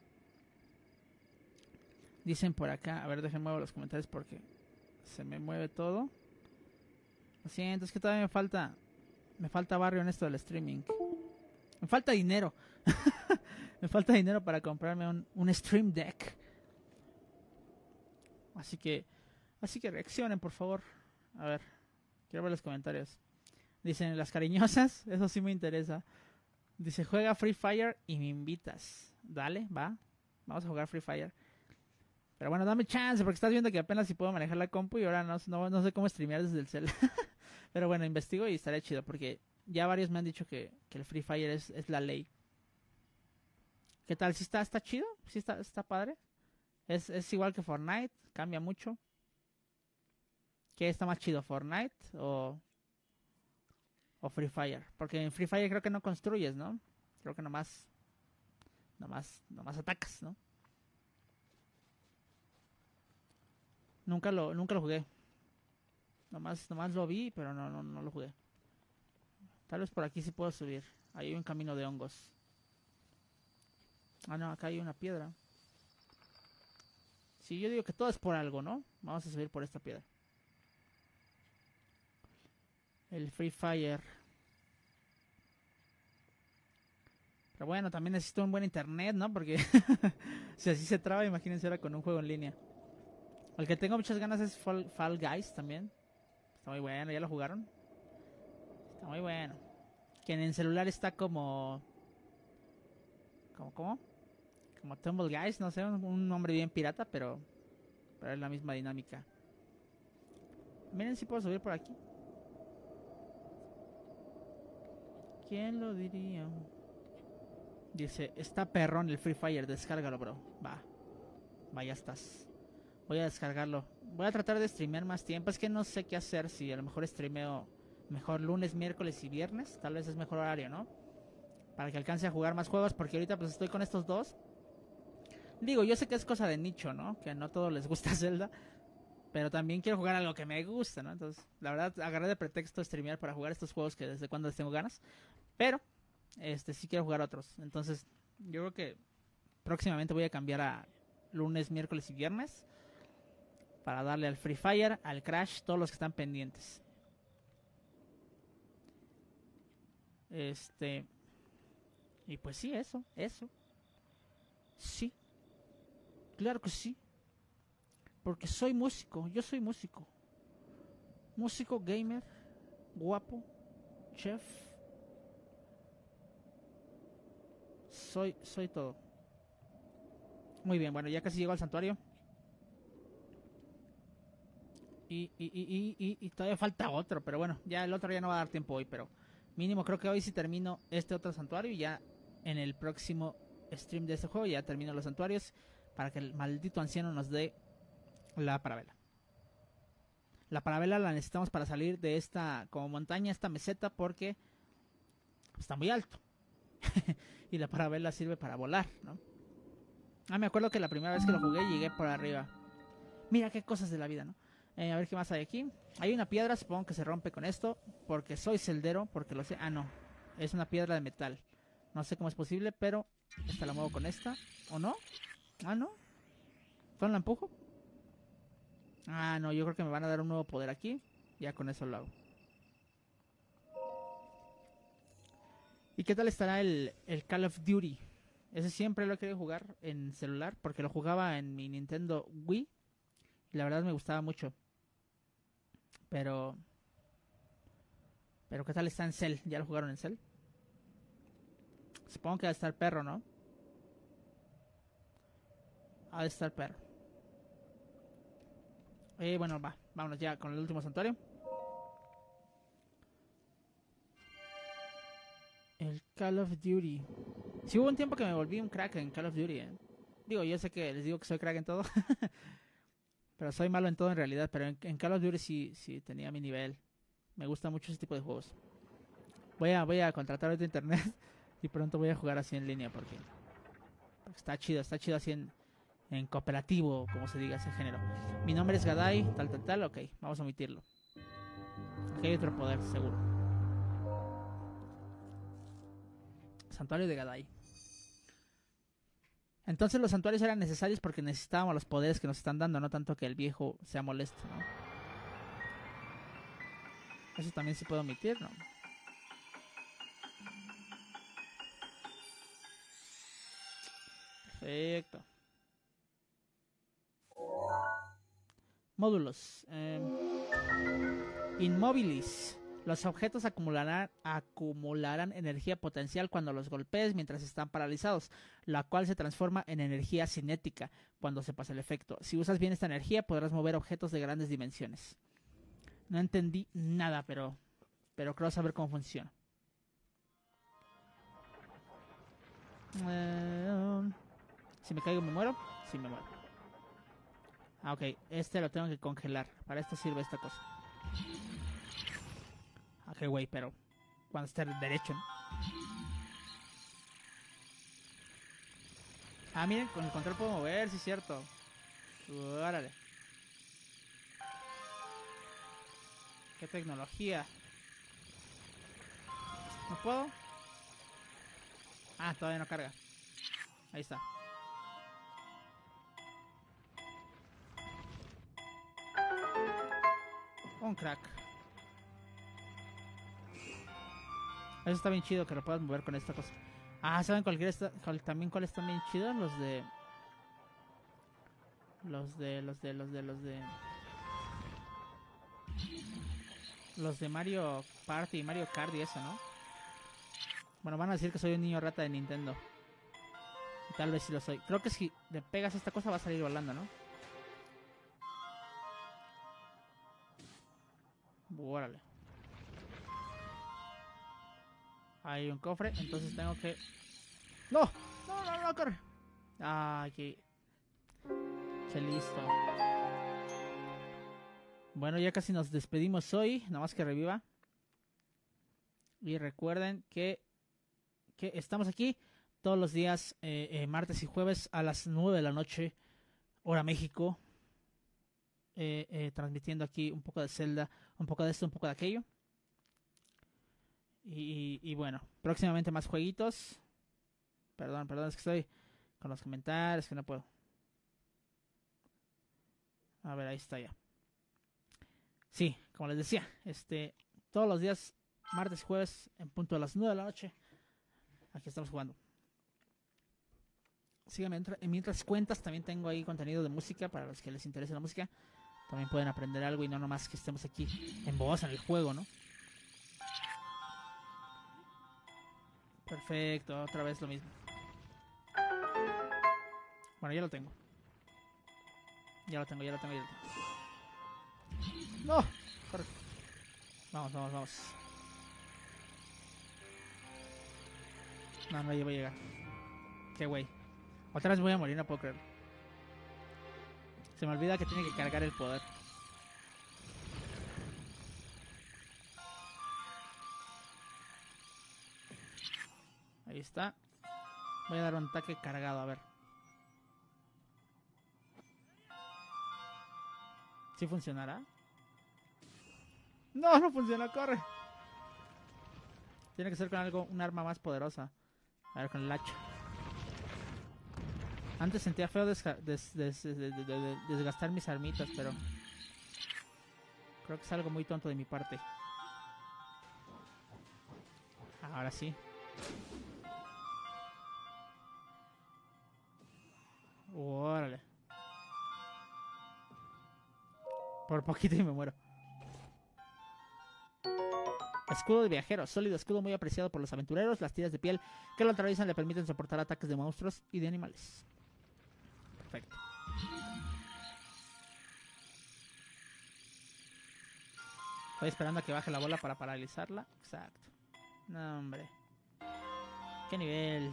Speaker 1: Dicen por acá, a ver, déjenme mover los comentarios porque se me mueve todo. Lo siento, es que todavía me falta barrio en esto del streaming. Me falta dinero. Me falta dinero para comprarme un Stream Deck. Así que reaccionen, por favor. A ver, quiero ver los comentarios. Dicen, las cariñosas, eso sí me interesa. Dice, juega Free Fire y me invitas. Dale, va. Vamos a jugar Free Fire. Pero bueno, dame chance, porque estás viendo que apenas si puedo manejar la compu y ahora no sé cómo streamear desde el cel. Pero bueno, investigo y estaré chido, porque ya varios me han dicho que el Free Fire es la ley. ¿Qué tal? ¿Sí está chido? ¿Sí está padre? ¿Es igual que Fortnite? ¿Cambia mucho? ¿Qué está más chido, Fortnite o o Free Fire. Porque en Free Fire creo que no construyes, ¿no? Creo que nomás atacas, ¿no? Nunca lo jugué. Nomás lo vi, pero no lo jugué. Tal vez por aquí sí puedo subir. Ahí hay un camino de hongos. Ah, no, acá hay una piedra. Sí, yo digo que todo es por algo, ¿no? Vamos a subir por esta piedra. El Free Fire. Pero bueno, también necesito un buen internet, ¿no? Porque si así se traba, imagínense ahora con un juego en línea. El que tengo muchas ganas es Fall Guys también. Está muy bueno, ¿ya lo jugaron? Está muy bueno. Que en el celular está como... ¿Cómo? Como Tumble Guys, no sé, un nombre bien pirata, pero es la misma dinámica. Miren si puedo subir por aquí. ¿Quién lo diría? Dice, está perrón el Free Fire, descárgalo, bro. Va, ya estás. Voy a descargarlo. Voy a tratar de streamear más tiempo. Es que no sé qué hacer. Si a lo mejor streameo mejor lunes, miércoles y viernes. Tal vez es mejor horario, ¿no? Para que alcance a jugar más juegos. Porque ahorita pues estoy con estos dos. Digo, yo sé que es cosa de nicho, ¿no? Que no a todos les gusta Zelda. Pero también quiero jugar algo que me gusta, ¿no? Entonces, la verdad, agarré de pretexto streamear para jugar estos juegos que desde cuando les tengo ganas. Pero sí quiero jugar otros. Entonces, yo creo que próximamente voy a cambiar a lunes, miércoles y viernes. Para darle al Free Fire, al Crash, todos los que están pendientes. Y pues sí, eso. Sí. Claro que sí. Porque soy músico, yo soy músico. Músico, gamer, guapo, chef. Soy todo. Muy bien, bueno, ya casi llego al santuario. Y todavía falta otro, pero bueno, ya el otro ya no va a dar tiempo hoy, pero mínimo creo que hoy sí termino este otro santuario y ya en el próximo stream de este juego ya termino los santuarios para que el maldito anciano nos dé la parabela. La parabela la necesitamos para salir de esta como montaña, esta meseta, porque está muy alto. Y la parabela sirve para volar, ¿no? Me acuerdo que la primera vez que lo jugué llegué por arriba. Mira qué cosas de la vida, ¿no? A ver qué más hay aquí. Hay una piedra, supongo que se rompe con esto. Porque soy celdero, porque lo sé. No. Es una piedra de metal. No sé cómo es posible, pero esta la muevo con esta. ¿O no? No. ¿Solo la empujo? No, yo creo que me van a dar un nuevo poder aquí. Ya con eso lo hago. ¿Y qué tal estará el Call of Duty? Ese siempre lo he querido jugar en celular. Porque lo jugaba en mi Nintendo Wii. Y la verdad me gustaba mucho. Pero ¿qué tal está en Cell? ¿Ya lo jugaron en Cell? Supongo que ha de estar perro, ¿no? Ha de estar perro. Bueno, vámonos ya con el último santuario. El Call of Duty. Sí hubo un tiempo que me volví un crack en Call of Duty, ¿eh? Digo, yo sé que les digo que soy crack en todo. Pero soy malo en todo en realidad. Pero en Call of Duty sí tenía mi nivel. Me gusta mucho ese tipo de juegos. Voy a contratar ahorita internet. Y pronto voy a jugar así en línea porque está chido así en cooperativo, como se diga ese género. Mi nombre es Gadai, tal, ok, vamos a omitirlo. Aquí hay otro poder, seguro. Santuario de Gadai. Entonces los santuarios eran necesarios porque necesitábamos los poderes que nos están dando, no tanto que el viejo sea molesto, ¿no? Eso también se puede omitir, ¿no? Perfecto. Módulos. Inmóvilis. Los objetos acumularán energía potencial cuando los golpees mientras están paralizados, la cual se transforma en energía cinética cuando se pasa el efecto. Si usas bien esta energía, podrás mover objetos de grandes dimensiones. No entendí nada, pero creo saber cómo funciona. Si me caigo, ¿me muero? Sí, me muero. Ok, lo tengo que congelar. Para esto sirve esta cosa. Ok, güey, pero cuando esté derecho, ¿no? Ah, miren, con el control puedo mover, sí es cierto. Órale. Qué tecnología. ¿No puedo? Ah, todavía no carga. Ahí está. Un crack. Eso está bien chido que lo puedas mover con esta cosa. Ah, ¿saben también cuáles están bien chidos? Los de Mario Party y Mario Kart y eso, ¿no? Bueno, van a decir que soy un niño rata de Nintendo. Y tal vez sí lo soy. Creo que si le pegas a esta cosa va a salir volando, ¿no? Órale. Hay un cofre, entonces tengo que... ¡No! ¡No, corre! ¡Ay, qué listo! Bueno, ya casi nos despedimos hoy. Nada más que reviva. Y recuerden que estamos aquí todos los días, martes y jueves a las 9 de la noche, hora México. Transmitiendo aquí un poco de Zelda, un poco de esto, un poco de aquello. Y bueno, próximamente más jueguitos. Perdón, es que estoy con los comentarios, que no puedo. A ver, ahí está ya. Sí, como les decía, todos los días, martes y jueves, en punto a las 9 de la noche, aquí estamos jugando. Síganme mientras cuentas, también tengo ahí contenido de música para los que les interese la música. También pueden aprender algo y no nomás que estemos aquí en voz en el juego, ¿no? Perfecto, otra vez lo mismo. Bueno, ya lo tengo. ¡No! Corre. Vamos. No voy a llegar. Qué güey. Otra vez voy a morir, no puedo creerlo. Se me olvida que tiene que cargar el poder. Ahí está. Voy a dar un ataque cargado, a ver. ¿Sí funcionará? No funciona, corre. Tiene que ser con un arma más poderosa. A ver, con el hacha. Antes sentía feo desgastar mis armitas, pero creo que es algo muy tonto de mi parte. Ahora sí. Órale. Por poquito y me muero. Escudo de viajero, sólido escudo muy apreciado por los aventureros. Las tiras de piel que lo atraviesan le permiten soportar ataques de monstruos y de animales. Perfecto. Estoy esperando a que baje la bola para paralizarla. Exacto. No, hombre. Qué nivel.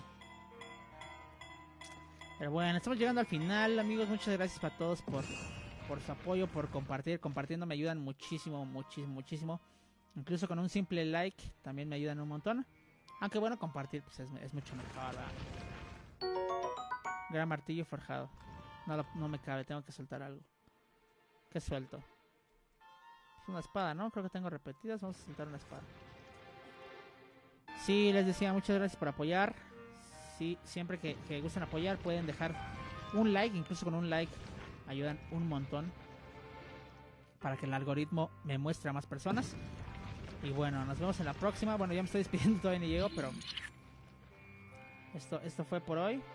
Speaker 1: Pero bueno, estamos llegando al final, amigos. Muchas gracias para todos por su apoyo, por compartir. Compartiendo me ayudan muchísimo. Incluso con un simple like también me ayudan un montón. Aunque bueno, compartir pues es mucho mejor, ¿verdad? Gran martillo forjado. No me cabe, tengo que soltar algo. ¿Qué suelto? Es una espada, ¿no? Creo que tengo repetidas. Vamos a soltar una espada. Sí, les decía, muchas gracias por apoyar. Sí, siempre que gusten apoyar pueden dejar un like. Incluso con un like ayudan un montón para que el algoritmo me muestre a más personas. Y bueno, nos vemos en la próxima. Bueno, ya me estoy despidiendo, todavía no llego, pero esto fue por hoy.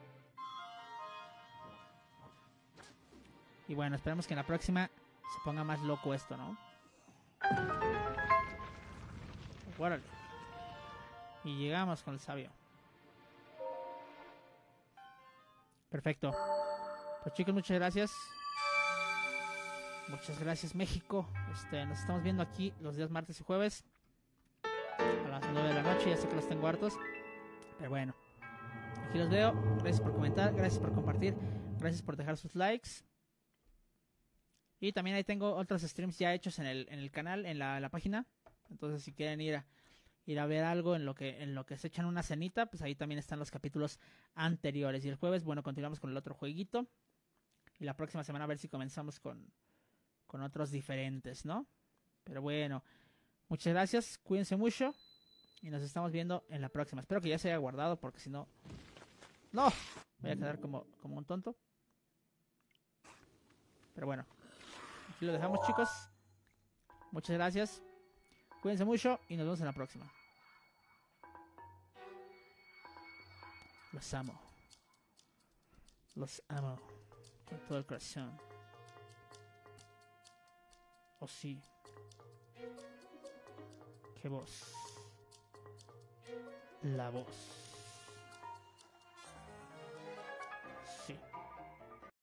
Speaker 1: Y bueno, esperemos que en la próxima se ponga más loco esto, ¿no? Órale. Y llegamos con el sabio. Perfecto. Pues chicos, muchas gracias. Muchas gracias, México. Nos estamos viendo aquí los días martes y jueves a las 9 de la noche. Ya sé que los tengo hartos, pero bueno, aquí los veo. Gracias por comentar, gracias por compartir, gracias por dejar sus likes. Y también ahí tengo otros streams ya hechos en el canal, en la página. Entonces si quieren ir ir a ver algo en lo que se echan una cenita, pues ahí también están los capítulos anteriores. Y el jueves, bueno, continuamos con el otro jueguito. Y la próxima semana a ver si comenzamos con otros diferentes, ¿no? Pero bueno, muchas gracias, cuídense mucho y nos estamos viendo en la próxima. Espero que ya se haya guardado porque si no... ¡No! Voy a quedar como un tonto. Pero bueno, aquí lo dejamos, chicos. Muchas gracias. Cuídense mucho y nos vemos en la próxima. Los amo. Los amo con todo el corazón. Oh sí. Qué voz. La voz.